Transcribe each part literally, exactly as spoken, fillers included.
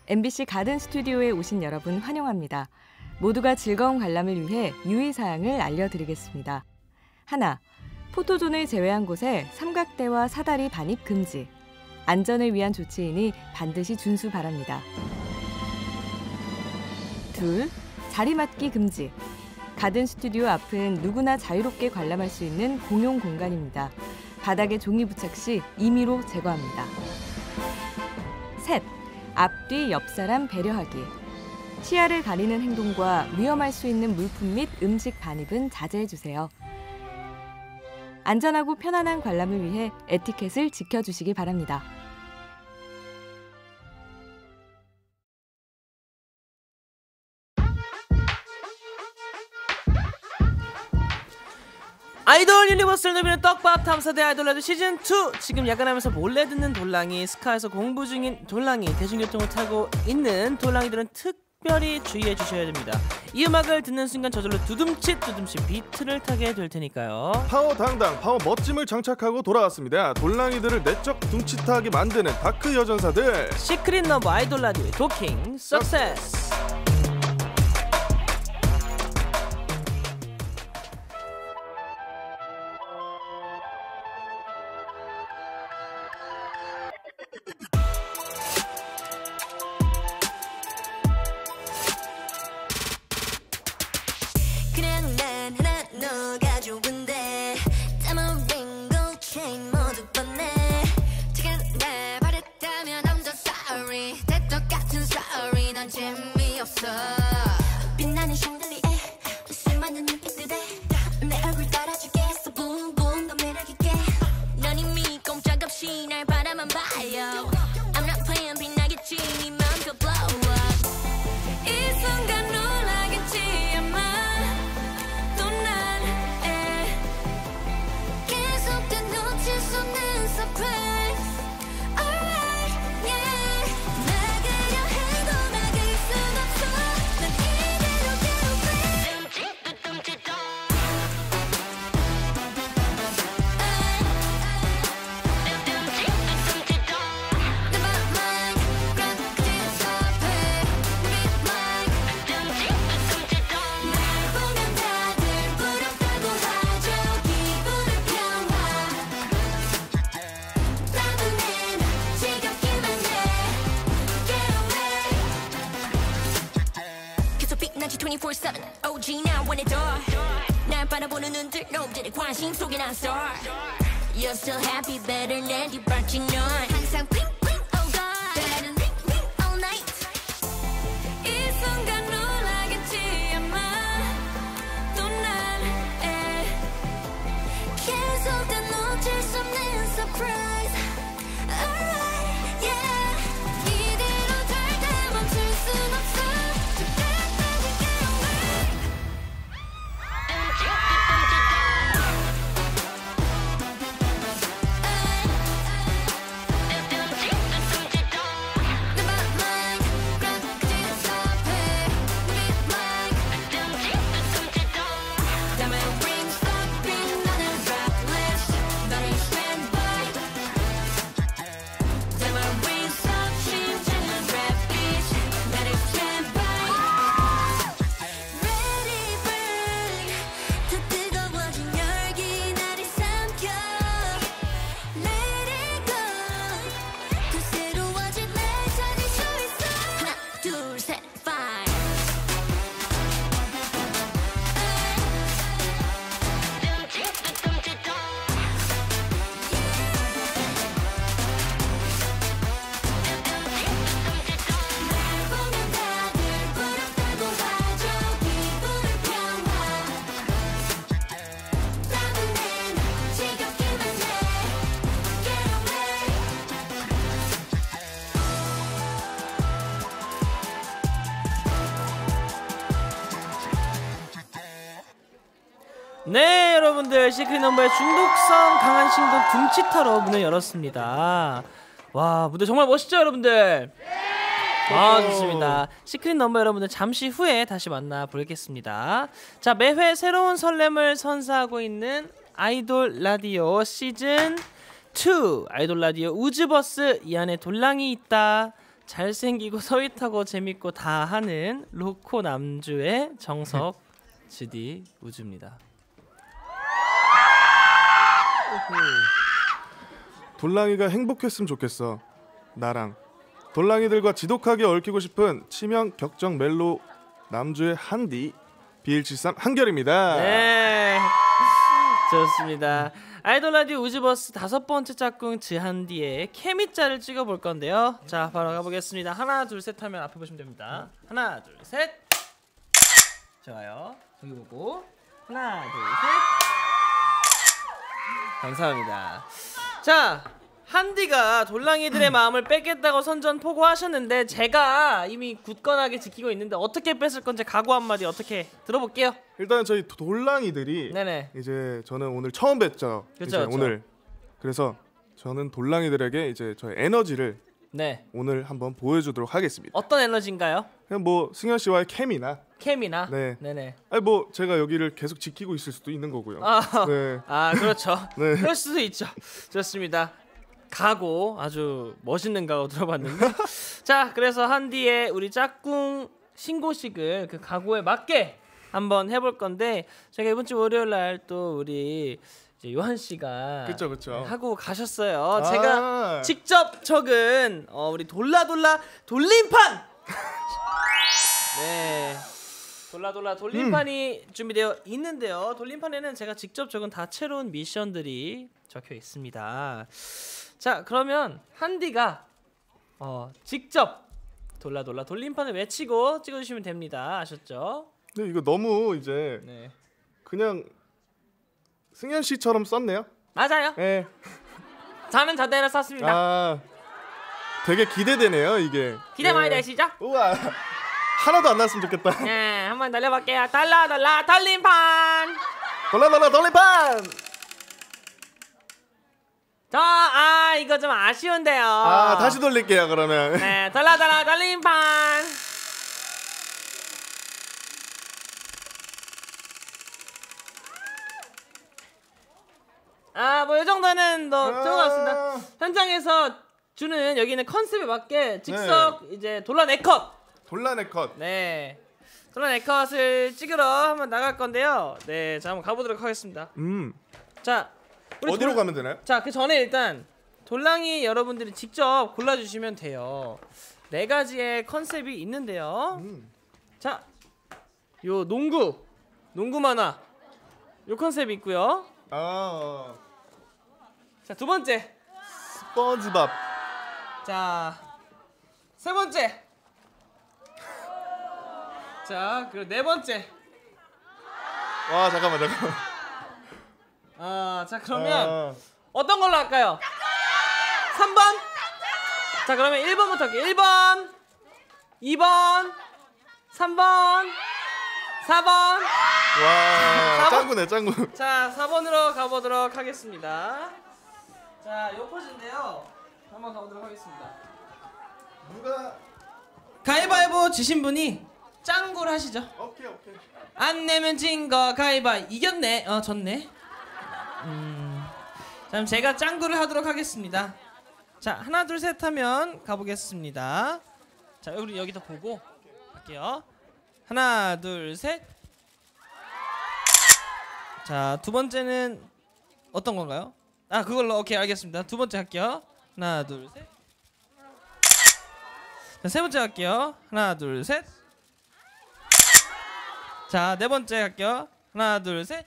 엠비씨 가든 스튜디오에 오신 여러분 환영합니다. 모두가 즐거운 관람을 위해 유의사항을 알려드리겠습니다. 하나. 포토존을 제외한 곳에 삼각대와 사다리 반입 금지. 안전을 위한 조치이니 반드시 준수 바랍니다. 둘. 자리맡기 금지. 가든 스튜디오 앞은 누구나 자유롭게 관람할 수 있는 공용 공간입니다. 바닥에 종이 부착 시 임의로 제거합니다. 셋. 앞뒤 옆 사람 배려하기. 시야를 가리는 행동과 위험할 수 있는 물품 및 음식 반입은 자제해주세요. 안전하고 편안한 관람을 위해 에티켓을 지켜주시기 바랍니다. 아이돌 유니버스를 누비는 떡밥 탐사대 아이돌 라디오 시즌 투. 지금 야간하면서 몰래 듣는 돌랑이, 스카에서 공부 중인 돌랑이, 대중교통을 타고 있는 돌랑이들은 특별히 주의해 주셔야 됩니다. 이 음악을 듣는 순간 저절로 두둠칫 두둠칫 비트를 타게 될 테니까요. 파워 당당, 파워 멋짐을 장착하고 돌아왔습니다. 돌랑이들을 내적 둠칫하게 만드는 다크 여전사들, 시크릿 넘버 아이돌 라디오의 도킹 석세스. 빛나는 샹들리에 수많은 눈빛들에 내 얼굴 따라주겠어 boom boom 너 매력 있게 넌 이미 꼼짝없이 날 바라만 봐요 I'm not playing 빛나겠지 네 맘도 blow up 이 순간 놀라겠지 아마 또 난 계속된 놓칠 수 없는 surprise alright yeah 막으려 해도 막을 순 없어 난 이대로 twenty-four seven 오직 나 원해도 날 바라보는 눈들 놈들의 관심 속에 난 star You're still happy better than 네 밝힌 넌 항상 bling bling oh god better than ring ring all night 이 순간 놀라겠지 아마 또 난 계속된 놓칠 수 없는 surprise alright yeah 이대로 절대 멈출 순 없어 네, 여러분들 시크릿 넘버의 중독성 강한 신곡 둠칫하러 문을 열었습니다. 와, 무대 정말 멋있죠, 여러분들? 아, 좋습니다. 시크릿 넘버 여러분들 잠시 후에 다시 만나 보겠습니다. 자, 매회 새로운 설렘을 선사하고 있는 아이돌 라디오 시즌 투 아이돌 라디오 우즈버스 이 안에 돌랑이 있다. 잘생기고 서윗하고 재밌고 다 하는 로코 남주의 정석 지디 우주입니다. 돌랑이가 행복했으면 좋겠어. 나랑 돌랑이들과 지독하게 얽히고 싶은 치명 격정 멜로 남주의 한디 비일칠삼 한결입니다. 네, 좋습니다. 아이돌 라디오 우즈버스 다섯 번째 짝꿍 지한디의 케미짤을 찍어볼 건데요. 자, 바로 가보겠습니다. 하나, 둘, 셋 하면 앞에 보시면 됩니다. 하나, 둘, 셋. 좋아요. 저기 보고 하나, 둘, 셋. 감사합니다. 자, 한디가 돌랑이들의 마음을 뺏겠다고 선전포고하셨는데 제가 이미 굳건하게 지키고 있는데 어떻게 뺏을 건지 각오 한마디 어떻게 들어볼게요. 일단 저희 돌랑이들이 네네. 이제 저는 오늘 처음 뵀죠. 그쵸, 이제 그쵸. 오늘 그래서 저는 돌랑이들에게 이제 저의 에너지를 네. 오늘 한번 보여주도록 하겠습니다. 어떤 에너지인가요? 그냥 뭐 승현 씨와의 케미나 캠이나. 네. 네네. 아니 뭐 제가 여기를 계속 지키고 있을 수도 있는 거고요. 아, 네. 아 그렇죠. 네. 그럴 수도 있죠. 좋습니다. 각오 아주 멋있는 각오 들어봤는데 자 그래서 한디의 우리 짝꿍 신고식을 그 각오에 맞게 한번 해볼 건데 제가 이번 주 월요일 날 또 우리 이제 요한 씨가 그쵸, 그쵸. 하고 가셨어요. 아. 제가 직접 적은 어, 우리 돌라돌라 돌림판 네. 돌라돌라 돌림판이 음. 준비되어 있는데요. 돌림판에는 제가 직접 적은 다채로운 미션들이 적혀 있습니다. 자, 그러면 한디가 어, 직접 돌라돌라 돌림판을 외치고 찍어주시면 됩니다. 아셨죠? 네, 이거 너무 이제 네. 그냥 승현 씨처럼 썼네요. 맞아요. 네. 저는 저대로 썼습니다. 아, 되게 기대되네요, 이게. 기대 네. 많이 되시죠? 우와. 하나도 안 났으면 좋겠다. 네, 한번 날려볼게요. 돌라돌라 돌림판. 돌라돌라 돌림판. 저, 아, 이거 좀 아쉬운데요. 아, 다시 돌릴게요, 그러면. 네, 돌라돌라 돌림판. 아, 뭐 이 정도는 뭐 아. 적어놨습니다. 현장에서 주는 여기는 컨셉에 맞게 즉석 이제 돌라 네컷. 돌라 네컷. 네, 돌라 네컷을 찍으러 한번 나갈 건데요. 네, 자 한번 가보도록 하겠습니다. 음. 자, 우리 어디로 돌- 가면 되나요? 자, 그 전에 일단 돌랑이 여러분들이 직접 골라주시면 돼요. 네 가지의 컨셉이 있는데요. 음. 자, 요 농구, 농구 만화, 요 컨셉이 있고요. 아. 자, 두 번째, 스펀지밥. 자, 세 번째, 자, 그리고 네 번째. 와, 잠깐만, 잠깐만. 아, 자 그러면 아. 어떤 걸로 할까요? 삼 번? 자, 그러면 일 번부터 할게요. 일 번, 이 번, 삼 번, 사 번. 와, 사 번? 짱구네, 짱구. 자, 사 번으로 가보도록 하겠습니다. 자, 요 포즈인데요. 한번 가보도록 하겠습니다. 누가? 가위바위보 지신 분이 짱구를 하시죠. 오케이, 오케이. 안 내면 진 거 가위바위. 이겼네. 어, 졌네. 음. 자, 그럼 제가 짱구를 하도록 하겠습니다. 자, 하나 둘 셋 하면 가보겠습니다. 자, 우리 여기다 보고 할게요. 하나 둘 셋. 자, 두 번째는 어떤 건가요? 아, 그걸로. 오케이, 알겠습니다. 두 번째 할게요. 하나 둘 셋. 자, 세 번째 할게요. 하나 둘 셋. 자, 네 번째 할게요. 하나 둘 셋.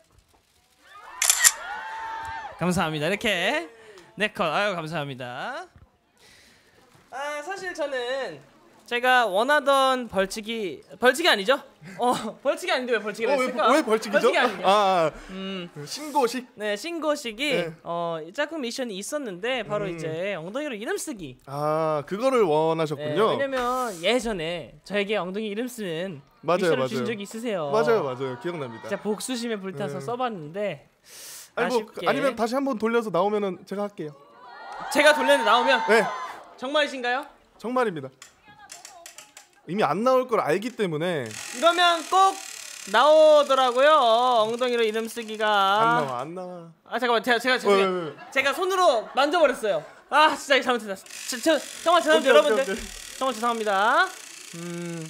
감사합니다. 이렇게 네 컷. 아유, 감사합니다. 아, 사실 저는 제가 원하던 벌칙이 벌칙이 아니죠? 어, 벌칙이 아닌데 왜 벌칙이라 어, 왜, 했을까? 왜 벌칙이죠? 벌칙이 아니에요. 아, 아. 음, 신고식. 네, 신고식이 네. 어, 짝꿍 미션이 있었는데 바로 음. 이제 엉덩이로 이름 쓰기. 아, 그거를 네, 원하셨군요. 왜냐면 예전에 저에게 엉덩이 이름 쓰는 맞아요, 미션을 맞아요. 주신 적이 있으세요. 맞아요, 맞아요. 기억납니다. 진짜 복수심에 불타서 네. 써봤는데 아니, 뭐, 아쉽게 아니면 다시 한번 돌려서 나오면은 제가 할게요. 제가 돌렸는데 나오면 네, 정말이신가요? 정말입니다. 이미 안 나올 걸 알기 때문에 이러면 꼭 나오더라고요. 엉덩이로 이름 쓰기가. 안 나와, 안 나와. 아, 잠깐만, 제가 제가 왜, 제가, 왜, 왜? 제가 손으로 만져버렸어요. 아, 진짜 잘못했다. 저, 저, 정말 죄송합니다, 오케이, 여러분들. 오케이, 오케이. 정말 죄송합니다. 음.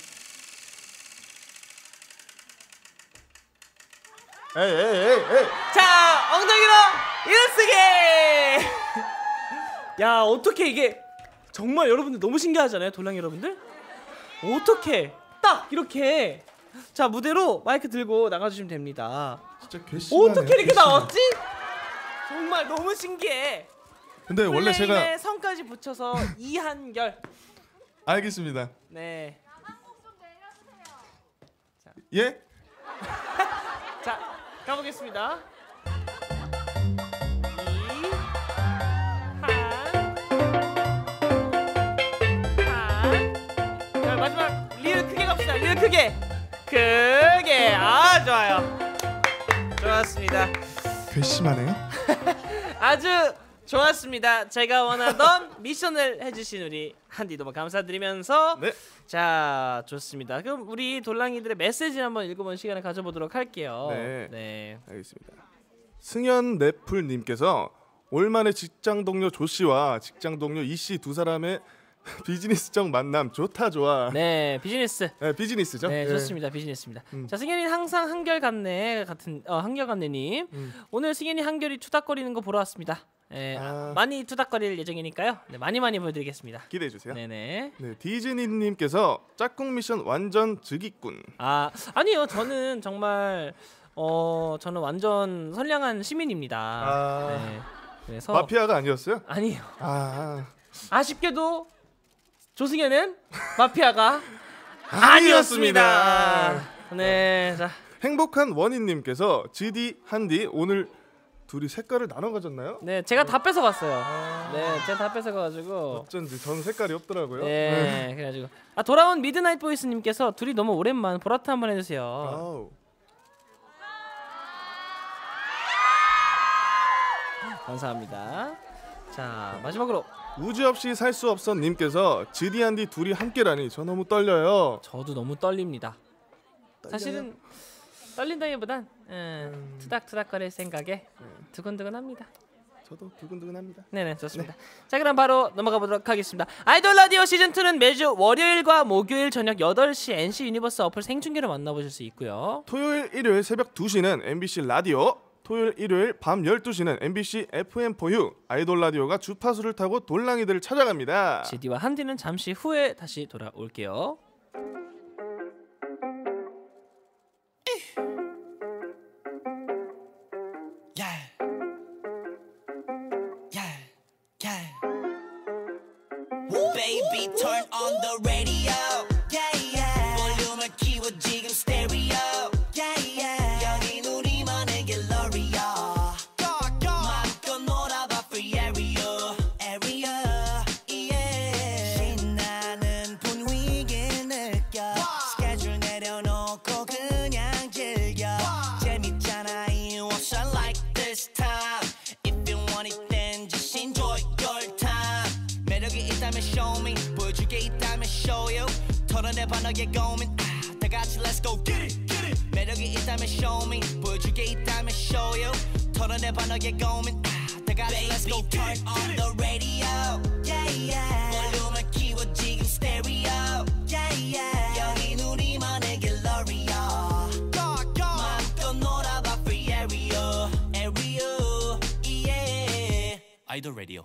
에이 에이 에이 에이. 자, 엉덩이로 일어서기. 야, 어떻게 이게 정말 여러분들 너무 신기하잖아요, 돌랑이 여러분들. 어떻게 딱 이렇게 자 무대로 마이크 들고 나가주시면 됩니다. 진짜 괘씸하네요. 어떻게 이렇게 괘씸해. 나왔지? 정말 너무 신기해. 근데 원래 제가 플레임에 성까지 붙여서 이한결. 알겠습니다. 네. 예? 자 가보겠습니다. 이, 한, 한. 자 마지막 리을 크게 갑시다. 리을 크게, 크게. 아 좋아요. 좋았습니다. 괘씸하네요. 아주 좋았습니다. 제가 원하던 미션을 해주신 우리 한디 너무 감사드리면서 네. 자 좋습니다. 그럼 우리 돌랑이들의 메시지를 한번 읽어보는 시간을 가져보도록 할게요. 네. 네. 알겠습니다. 승현 네플님께서 올만의 직장 동료 조 씨와 직장 동료 이 씨 두 사람의 비즈니스적 만남 좋다 좋아. 네, 비즈니스. 네, 비즈니스죠. 네, 예. 좋습니다. 비즈니스입니다. 음. 자, 승현이 항상 한결같네 같은 어, 한결같네님. 음. 오늘 승현이 한결이 투닥거리는 거 보러 왔습니다. 네, 아. 많이 투닥거릴 예정이니까요. 네, 많이 많이 보여드리겠습니다. 기대해 주세요. 네네. 네, 디즈니님께서 짝꿍 미션 완전 즉위꾼. 아 아니요, 저는 정말 어 저는 완전 선량한 시민입니다. 아. 네. 그래서 마피아가 아니었어요? 아니요. 아, 아쉽게도 조승현은 마피아가 아니었습니다. 아니었습니다. 네, 자. 행복한 원희님께서 지디 한디 오늘 둘이 색깔을 나눠 가졌나요? 네, 제가 다 뺏어갔어요. 아. 네, 제가 다 뺏어가지고. 어쩐지 저는 색깔이 없더라고요. 네, 그래가지고 아 돌아온 미드나잇 보이스님께서 둘이 너무 오랜만 보라트 한번 해주세요. 아우. 감사합니다. 자 마지막으로 우주 없이 살 수 없어 님께서 지디 한디 둘이 함께라니 저 너무 떨려요. 저도 너무 떨립니다. 사실은 떨린다기보단 음, 투닥투닥거릴 생각에 두근두근합니다. 저도 두근두근합니다. 네네 좋습니다. 자 그럼 바로 넘어가 보도록 하겠습니다. 아이돌 라디오 시즌이는 매주 월요일과 목요일 저녁 여덟 시 엔씨 유니버스 어플 생중계로 만나보실 수 있고요. 토요일 일요일 새벽 두 시는 엠비씨 라디오, 토요일 일요일 밤 열두 시는 엠비씨 에프엠포유 아이돌 라디오가 주파수를 타고 돌랑이들을 찾아갑니다. 지디와 한디는 잠시 후에 다시 돌아올게요. Baby, turn on the radio. Yeah, yeah. 볼륨을 키워 지금 스테레오. Yeah, yeah. 여긴 우리만의 갤러리야. 마음껏 놀아봐 free area. Area. Yeah. 신나는 분위기 느껴. 스케줄 내려놓고 그냥 즐겨. 재밌잖아 이유 없어 like this time. If you want it then just enjoy your time. 매력이 있다면 show me 보여줄게 있다면 show you 털어내봐 너의 고민 아, 다같이 let's go get it, get it. 매력이 있다면 show me 보여줄게 있다면 show you 털어내봐 너의 고민 아, 다같이 let's go get it, on the radio. Yeah, yeah. 볼륨을 키워 지금 스테레오. Yeah, yeah. 여긴 우리만의 갤러리야. 마음껏 놀아봐 free area. Area. Yeah. 아이돌 라디오.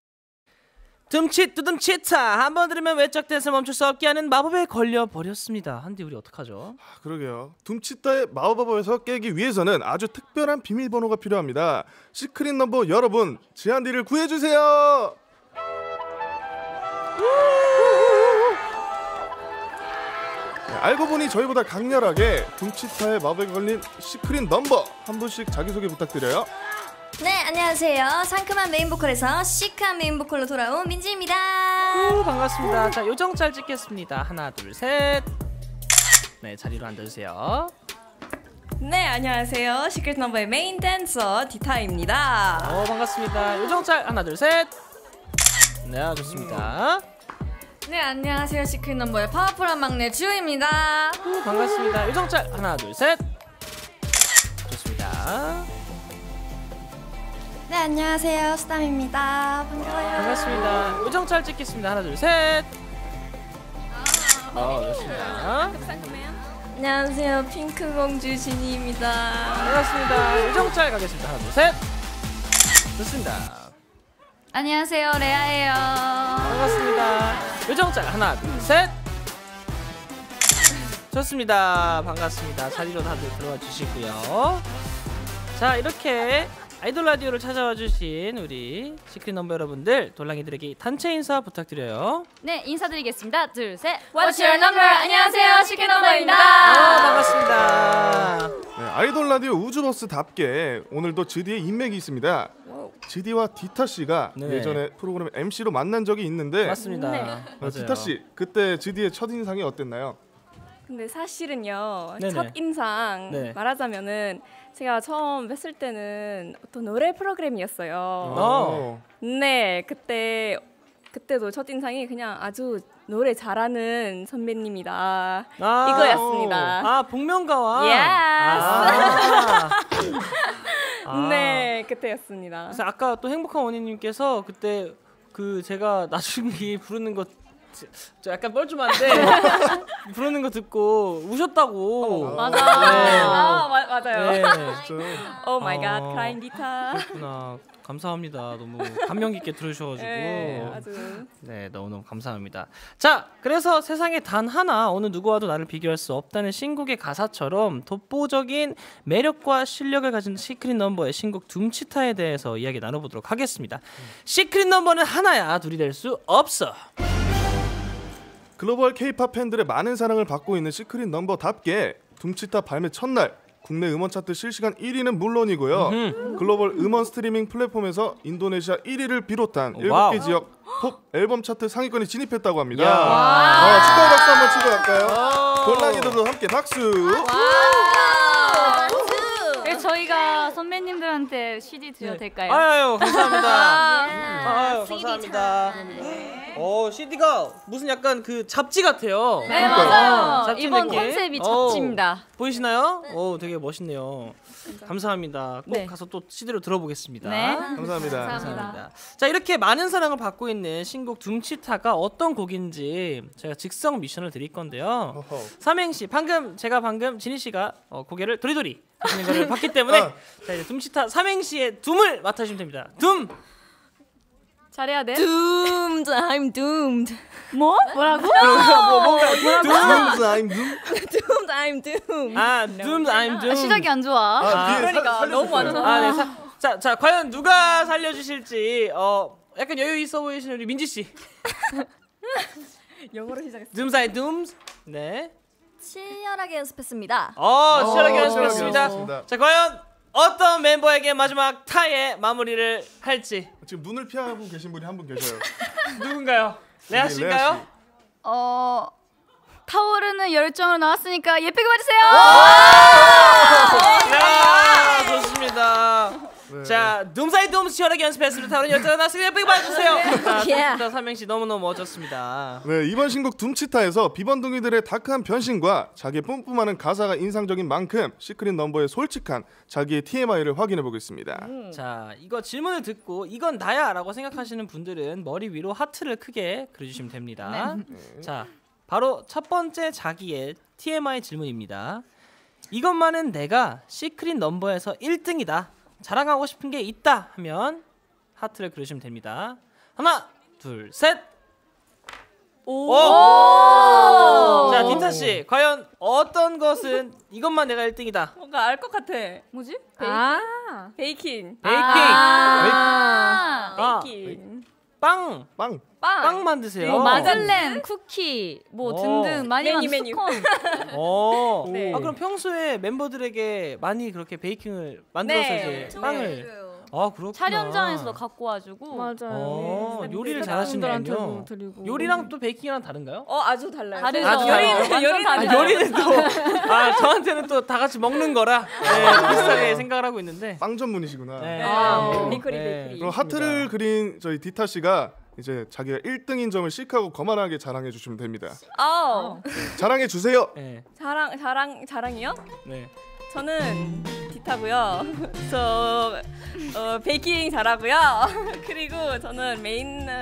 둠칫 두둠칫차 한번 들으면 외적 댄스를 멈출 수 없게 하는 마법에 걸려버렸습니다. 한디 우리 어떡하죠? 아, 그러게요. 둠치타의 마법에서 깨기 위해서는 아주 특별한 비밀번호가 필요합니다. 시크릿 넘버 여러분, 지한디를 구해주세요. 네, 알고 보니 저희보다 강렬하게 둠치타의 마법에 걸린 시크릿 넘버 한 분씩 자기소개 부탁드려요. 네, 안녕하세요. 상큼한 메인 보컬에서 시크한 메인 보컬로 돌아온 민지입니다. 오, 반갑습니다. 자 요정짤 찍겠습니다. 하나 둘 셋. 네 자리로 앉아주세요. 네, 안녕하세요. 시크릿 넘버의 메인 댄서 디타입니다. 어 반갑습니다. 요정짤 하나 둘 셋. 네 좋습니다. 네, 안녕하세요. 시크릿 넘버의 파워풀한 막내 주입니다. 오, 반갑습니다. 요정짤 하나 둘 셋. 좋습니다. 네, 안녕하세요. 수담입니다. 반가워요. 반갑습니다. 요정짤 찍겠습니다. 하나 둘 셋. 어, 좋습니다. 안녕하세요. 핑크공주 진이입니다. 반갑습니다. 요정짤 가겠습니다. 하나, 둘, 셋. 좋습니다. 안녕하세요. 레아예요. 반갑습니다. 요정짤 하나, 둘, 셋. 좋습니다. 반갑습니다. 자리로 다들 들어와 주시고요. 자, 이렇게 아이돌 라디오를 찾아와 주신 우리 시크릿 넘버 여러분들, 돌랑이들에게 단체 인사 부탁드려요. 네, 인사드리겠습니다. 둘, 셋. What's your number? 안녕하세요. 시크릿 넘버입니다. 아, 반갑습니다. 네, 아이돌 라디오 우주버스답게 오늘도 지디의 인맥이 있습니다. 지디와 디타 씨가 네. 예전에 프로그램 엠씨로 만난 적이 있는데 맞습니다. 네. 어, 맞아요. 디타 씨 그때 지디의 첫 인상이 어땠나요? 근데 사실은요, 네네. 첫 인상 네. 말하자면은 제가 처음 뵀을 때는 어떤 노래 프로그램이었어요. 어. 네, 그때 그때도 첫 인상이 그냥 아주 노래 잘하는 선배님이다 아, 이거였습니다. 아, 복면가와. Yes. 아. 아. 네, 그때였습니다. 그래서 아까 또 행복한 원희님께서 그때 그 제가 나중에 부르는 거 저 약간 뻘쭘한데 부르는 거 듣고 우셨다고. 맞아. 네. 아, 마, 맞아요. 네. 오 마이 갓, 어. 크라잉 기타. 그렇구나. 감사합니다. 너무 감명 깊게 들으셔가지고. 네, 아주. 네, 너무너무 감사합니다. 자, 그래서 세상에 단 하나 어느 누구와도 나를 비교할 수 없다는 신곡의 가사처럼 독보적인 매력과 실력을 가진 시크릿 넘버의 신곡 둠치타에 대해서 이야기 나눠보도록 하겠습니다. 시크릿 넘버는 하나야, 둘이 될 수 없어. 글로벌 K-팝 팬들의 많은 사랑을 받고 있는 시크릿 넘버답게 둠치타 발매 첫날 국내 음원 차트 실시간 일 위는 물론이고요. 음흠. 글로벌 음원 스트리밍 플랫폼에서 인도네시아 일 위를 비롯한 일곱 와우. 개 지역 팝 앨범 차트 상위권에 진입했다고 합니다. 야. 아, 축하 박수 한번 치고 갈까요? 오. 돌랑이들도 함께 박수. 네, 저희가 선배님들한테 씨디 드려도 네. 될까요? 아유, 감사합니다. 아유, 씨디 감사합니다. 어, 씨디가 무슨 약간 그 잡지 같아요. 네, 그러니까요. 맞아요. 잡지 이번 느낌? 컨셉이 어. 잡지입니다. 보이시나요? 오, 되게 멋있네요. 감사합니다. 꼭 네. 가서 또 씨디로 들어보겠습니다. 네. 감사합니다. 감사합니다. 자, 이렇게 많은 사랑을 받고 있는 신곡 둠치타가 어떤 곡인지 제가 직성 미션을 드릴 건데요. 어허. 삼행시, 방금 제가 방금 지니 씨가 어, 고개를 도리도리 하시는 거를 봤기 때문에 어. 자, 이제 둠치타 삼행시의 둠을 맡아주시면 됩니다. 둠. 잘해야 돼. Doomed, I'm doomed. 뭐? 뭐라고? 뭐 뭔가 둠 라임 둠. Doomed, I'm doomed. 아, 둠, I'm 둠. 아, 시작이 안 좋아. 아, 뒤에 그러니까 살- 너무 살려주세요. 아, 네. 사, 자, 자, 과연 누가 살려주실지 어, 약간 여유 있어 보이시는 우리 민지 씨. 영어로 시작했어. 둠사이 둠스. 네. 치열하게 연습했습니다. 어, 치열하게 어, 연습했습니다. 연습했습니다. 자, 과연 어떤 멤버에게 마지막 타의 마무리를 할지 지금 눈을 피하고 계신 분이 한 분 계셔요. 누군가요? 레아 네, 씨인가요? 레아 씨. 어, 타오르는 열정으로 나왔으니까 예쁘게 봐주세요. 야, 좋습니다. 네. 자, 둠사이 둠스 치열하게 연습했습니다. 다른 여자가 나왔으니 예쁘게 봐주세요. 자, Yeah. 둠치타 삼행시 너무너무 멋졌습니다. 네, 이번 신곡 둠치타에서 비번둥이들의 다크한 변신과 자기의 뿜뿜하는 가사가 인상적인 만큼 시크릿 넘버의 솔직한 자기의 티엠아이를 확인해 보겠습니다. 자, 이거 질문을 듣고 이건 나야 라고 생각하시는 분들은 머리 위로 하트를 크게 그려주시면 됩니다. 자, 바로 첫 번째 자기의 티엠아이 질문입니다. 이것만은 내가 시크릿 넘버에서 일 등이다, 자랑하고 싶은 게 있다 하면 하트를 그려주시면 됩니다. 하나, 둘, 셋. 오! 자, 디타 씨, 과연 어떤 것은 이것만 내가 일 등이다. 뭔가 알 것 같아. 뭐지? 아, 베이킹. 베이킹. 아, 아, 베이킹. 빵. 빵. 빵. 빵 만드세요. 뭐 마들렌, 쿠키, 뭐 오. 등등 많이 메뉴, 많은 메뉴. 스콘. 어. 네. 아, 그럼 평소에 멤버들에게 많이 그렇게 베이킹을 만들어서 네. 이제 빵을. 아, 그렇구나. 촬영장에서 갖고 와주고. 맞아요. 어, 네. 요리를 스태프분들한테도 잘하시는군요. 드리고. 요리랑 또 베이킹이랑 다른가요? 어, 아주 달라요. 다르죠. 아주 달라요. 완전 요리는 아, 다르죠. 요리는 또, 아, 저한테는 또 다 같이 먹는 거라 네, 비슷하게 생각을 하고 있는데. 빵 전문이시구나. 네. 아, 어, 베이커리, 네. 베이커리. 그럼 하트를 그린 저희 디타 씨가 이제 자기가 일 등인 점을 시크하고 거만하게 자랑해 주시면 됩니다. 아, 자랑해 주세요. 네, 자랑 자랑 자랑이요? 네. 저는 디타고요. 저 어, 베이킹 잘하고요. 그리고 저는 메인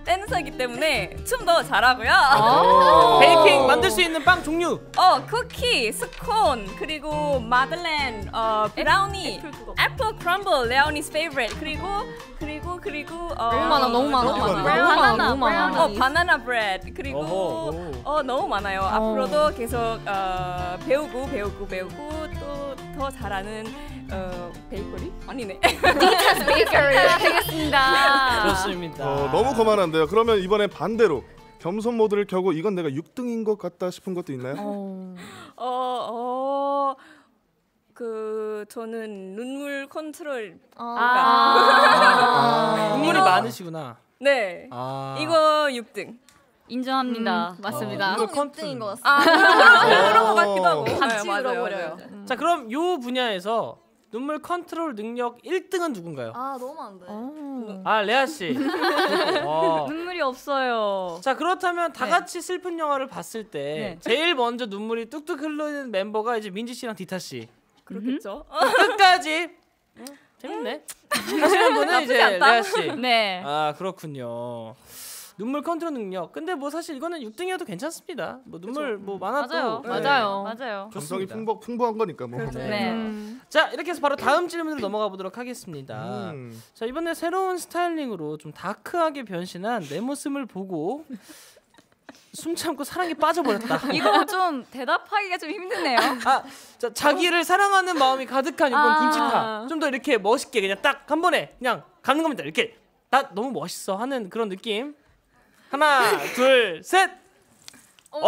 댄서이기 때문에 춤도 잘하고요. 아~ 베이킹 만들 수 있는 빵 종류. 어, 쿠키, 스콘, 그리고 마들렌, 어, 브라우니, 애플, 애플 크럼블, 레오니's favorite. 그리고 그리고 그리고 어, 너무 많아, 너무 많아. 너무 많아. 바나나, 너무 많아. 어, 바나나 브레드. 그리고 어허. 어, 너무 많아요. 어. 앞으로도 계속 어, 배우고 배우고 배우고 또 더 잘하는 어, 베이커리? 아니네. 니타스 베이커리 되겠습니다. 좋습니다. 어, 너무 거만한데요. 그러면 이번에 반대로 겸손 모드를 켜고 이건 내가 육 등인 것 같다 싶은 것도 있나요? 어. 어, 어, 그 저는 눈물 컨트롤. 아. 아, 눈물이 많으시구나. 네. 아. 이거 육 등. 인정합니다. 음, 맞습니다. 눈물 육 등인 것 같습니다. 아, 그런, 그런 것 같기도 하고. 같이 네, 맞아요, 울어버려요. 맞아요. 자, 그럼 요 분야에서 눈물 컨트롤 능력 일 등은 누군가요? 아 너무 많은데. 아, 레아 씨. 어. 눈물이 없어요. 자, 그렇다면 다 네. 같이 슬픈 영화를 봤을 때 네. 제일 먼저 눈물이 뚝뚝 흐르는 멤버가 이제 민지 씨랑 디타 씨. 그렇겠죠. 끝까지 음, 재밌네. 하시는 분은 이제 않다. 레아 씨. 네. 아, 그렇군요. 눈물 컨트롤 능력. 근데 뭐 사실 이거는 육 등이어도 괜찮습니다. 뭐 눈물 뭐 많아도 맞아요. 네. 맞아요. 맞아요. 감성이 좋습니다. 풍부, 풍부한 거니까 뭐. 네. 음. 자, 이렇게 해서 바로 다음 질문으로 넘어가 보도록 하겠습니다. 음. 자, 이번에 새로운 스타일링으로 좀 다크하게 변신한 내 모습을 보고 숨 참고 사랑에 빠져버렸다. 이거 좀 대답하기가 좀 힘드네요. 아, 자, 자기를 사랑하는 마음이 가득한 이번 아. 둠치타. 좀 더 이렇게 멋있게 그냥 딱 한 번에 그냥 가는 겁니다. 이렇게 나 너무 멋있어 하는 그런 느낌. 하나, 둘, 셋. 어,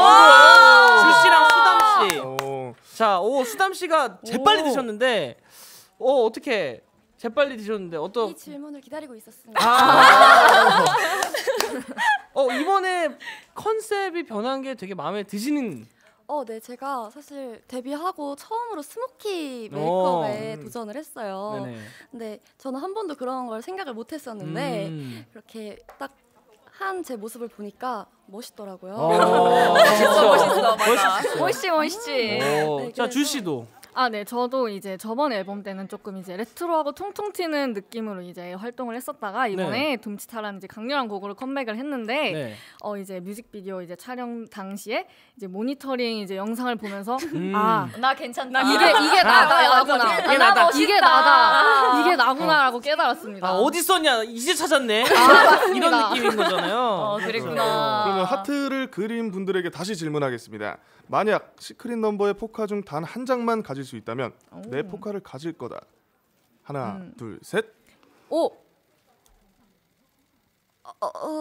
주 씨랑 수담 씨. 어, 자, 오 수담 씨가 재빨리 드셨는데, 어 어떻게 재빨리 드셨는데 어떤? 이 질문을 기다리고 있었습니다. 아. 어 이번에 컨셉이 변한 게 되게 마음에 드시는. 어, 네, 제가 사실 데뷔하고 처음으로 스모키 오. 메이크업에 음. 도전을 했어요. 네네. 근데 저는 한 번도 그런 걸 생각을 못 했었는데 음. 이렇게 딱 한 제 모습을 보니까 멋있더라고요. 어, 멋있어, 멋있어, 멋있어요. 멋있지, 멋있지. 오, 네, 자, 그래서- 주 씨도. 아, 네. 저도 이제 저번 앨범 때는 조금 이제 레트로하고 통통 튀는 느낌으로 이제 활동을 했었다가 이번에 둠치타라는 이제 강렬한 곡으로 컴백을 했는데 네. 어 이제 뮤직비디오 이제 촬영 당시에 이제 모니터링 이제 영상을 보면서 음. 아, 나 괜찮다. 이게 이게 나다 나구나. 이게 나다. 이게 나다. 이게 나구나라고 깨달았습니다. 아, 어디 있었냐? 이제 찾았네. 아, 이런 느낌인 거잖아요. 어, 그랬구나. 그러면 하트를 그린 분들에게 다시 질문하겠습니다. 만약 시크릿 넘버의 포카 중 단 한 장만 가질 수 있다면 내 포카를 가질 거다. 하나, 음. 둘, 셋. 오. 어, 어, 어.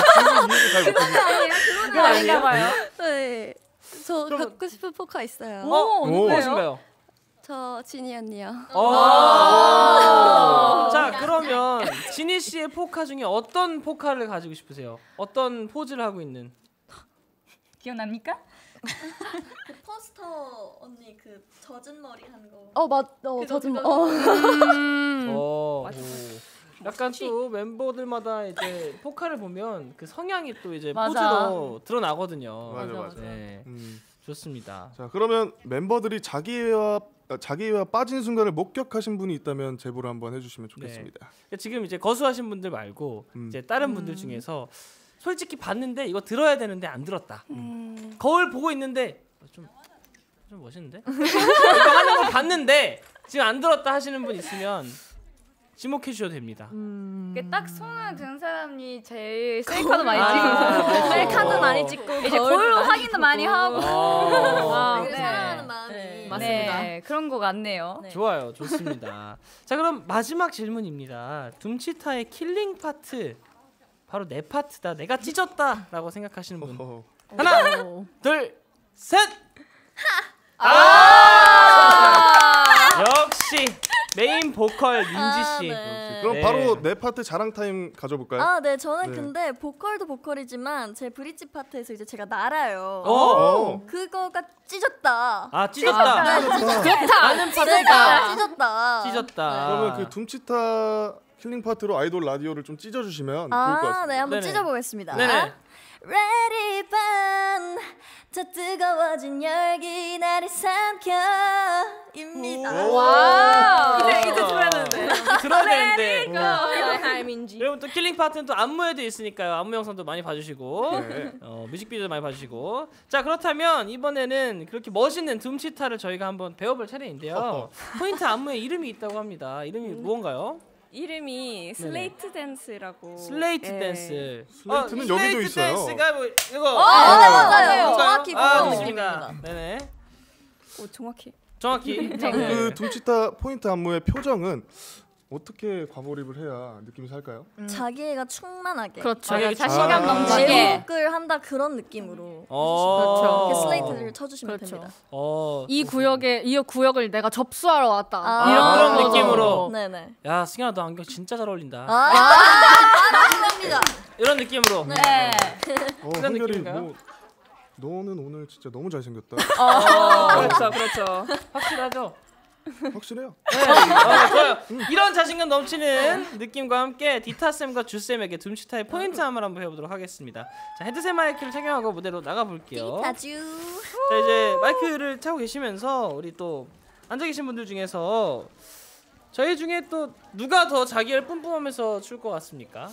그거 아닌가 봐요. 네. 저 갖고 싶은 포카 있어요. 어, 오. 무엇인가요? 저 지니 언니요. 어. 자, 그러면 지니 씨의 포카 중에 어떤 포카를 가지고 싶으세요? 어떤 포즈를 하고 있는? 기억납니까? 그 포스터 언니 그 젖은 머리 한 거. 어, 맞. 어, 저 좀. 어. 음. 어, 오. 약간 또 멤버들마다 이제 포카를 보면 그 성향이 또 이제 맞아. 포즈로 드러나거든요. 맞아, 맞아. 네, 음. 좋습니다. 자, 그러면 멤버들이 자기애와 자기애와 빠진 순간을 목격하신 분이 있다면 제보를 한번 해주시면 좋겠습니다. 지금 이제 거수하신 분들 말고 음. 이제 다른 분들 중에서 솔직히 봤는데 이거 들어야 되는데 안 들었다. 음. 거울 보고 있는데 좀, 좀 멋있는데? 이거 하는 거 봤는데 지금 안 들었다 하시는 분 있으면 지목해 주셔도 됩니다. 이게 딱 손을 든 사람이 제일 셀카도 많이 아, 찍고 그렇죠. 셀카도 많이 찍고 이제 거울로 확인도 많이 하고 아, 그 네. 사랑하는 마음이. 네. 맞습니다. 네, 그런 거 같네요. 네. 좋아요, 좋습니다. 자, 그럼 마지막 질문입니다. 둠치타의 킬링 파트 바로 내 파트다, 내가 찢었다라고 생각하시는 분 어허. 하나, 둘, 셋. 아! 역시 메인 보컬 민지 씨. 아, 네. 그럼 네. 바로 내 파트 자랑 타임 가져볼까요? 아, 네. 저는 네. 근데 보컬도 보컬이지만 제 브릿지 파트에서 이제 제가 날아요. 어. 어. 그거가 찢었다. 아, 찢었다. 나는 파트가 찢었다. 찢었다. 그러면 그 둠치타 킬링 파트로 아이돌 라디오를 좀 찢어주시면 좋을 것 아, 같습니다. 네. 한번 네네. 찢어보겠습니다. 네네. Ready 반 더 뜨거워진 열기 나를 삼켜 입니다. 와. 이제 이제 들어야 되는데. 들어야 되는데. 하이민지. 여러분 또 킬링 파트는 또 안무에도 있으니까요. 안무 영상도 많이 봐주시고 네. 어, 뮤직비디오도 많이 봐주시고. 자 그렇다면 이번에는 그렇게 멋있는 둠치타를 저희가 한번 배워볼 차례인데요. 포인트 안무에 이름이 있다고 합니다. 이름이 무언가요? 이름이 슬레이트 댄스라고. 슬레이트 예. 댄스. 슬레이트는 어, 여기도 슬레이트 있어요. 댄스가 뭐 이거. 아, 네, 맞아요. 뭔가요? 정확히 아, 그런 좋습니다. 느낌입니다. 네네. 오, 정확히. 정확히. 그 네. 둠치타 포인트 안무의 표정은 어떻게 과몰입을 해야 느낌이 살까요? 음. 자기애가 충만하게. 그렇죠. 자기가 자신감 아. 넘치게. 제목을 한다 그런 느낌으로. 어. 이렇게 슬레이트를 쳐주시면 그렇죠. 됩니다. 어. 이 구역에 이 구역을 내가 접수하러 왔다. 아, 이런 그런 거죠. 느낌으로. 네네. 야 승현아 너 안경 진짜 잘 어울린다. 아, 감사합니다. 이런 느낌으로. 네. 어, 그런 한결이 느낌인가요? 뭐 너는 오늘 진짜 너무 잘생겼다. 어, 그렇죠, 그렇죠. 확실하죠? 확실해요. 네. 어, 좋아요. 이런 자신감 넘치는 느낌과 함께 디타쌤과 주쌤에게 둠치타의 포인트 한번 한번 해보도록 하겠습니다. 자 헤드셋 마이크를 착용하고 무대로 나가볼게요. 다주. 자 이제 마이크를 차고 계시면서 우리 또 앉아 계신 분들 중에서 저희 중에 또 누가 더 자기를 뿜뿜하면서 출 것 같습니까?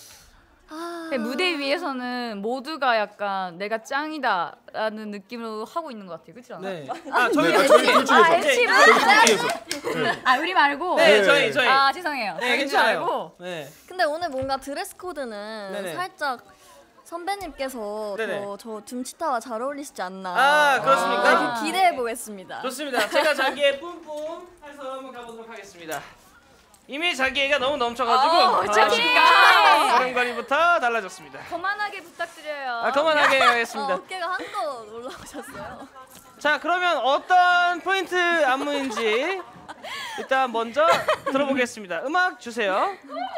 네, 무대 위에서는 모두가 약간 내가 짱이다라는 느낌으로 하고 있는 것 같아요. 그렇지 않아요? 네. 아 저희 네, 저희 둘 중에서. 아, 엠씨로? 저희 둘 중에서. 아 우리 말고. 네, 네. 저희 저희. 아 죄송해요. 네, 저희 괜찮아요. 말고. 네. 근데 오늘 뭔가 드레스 코드는 네네. 살짝 선배님께서 네네. 더 저 둠치타와 잘 어울리시지 않나. 아, 그렇습니까? 네, 기대해 보겠습니다. 좋습니다. 제가 자기의 뿜뿜 해서 한번 가보도록 하겠습니다. 이미 자기애가 너무 넘쳐가지고 어, 아, 자기애가. 걸음걸이부터 달라졌습니다. 거만하게 부탁드려요. 아, 그만하게 아, 하겠습니다. 어깨가 한껏 올라오셨어요. 자, 그러면 어떤 포인트 안무인지 일단 먼저 들어보겠습니다. 음악 주세요.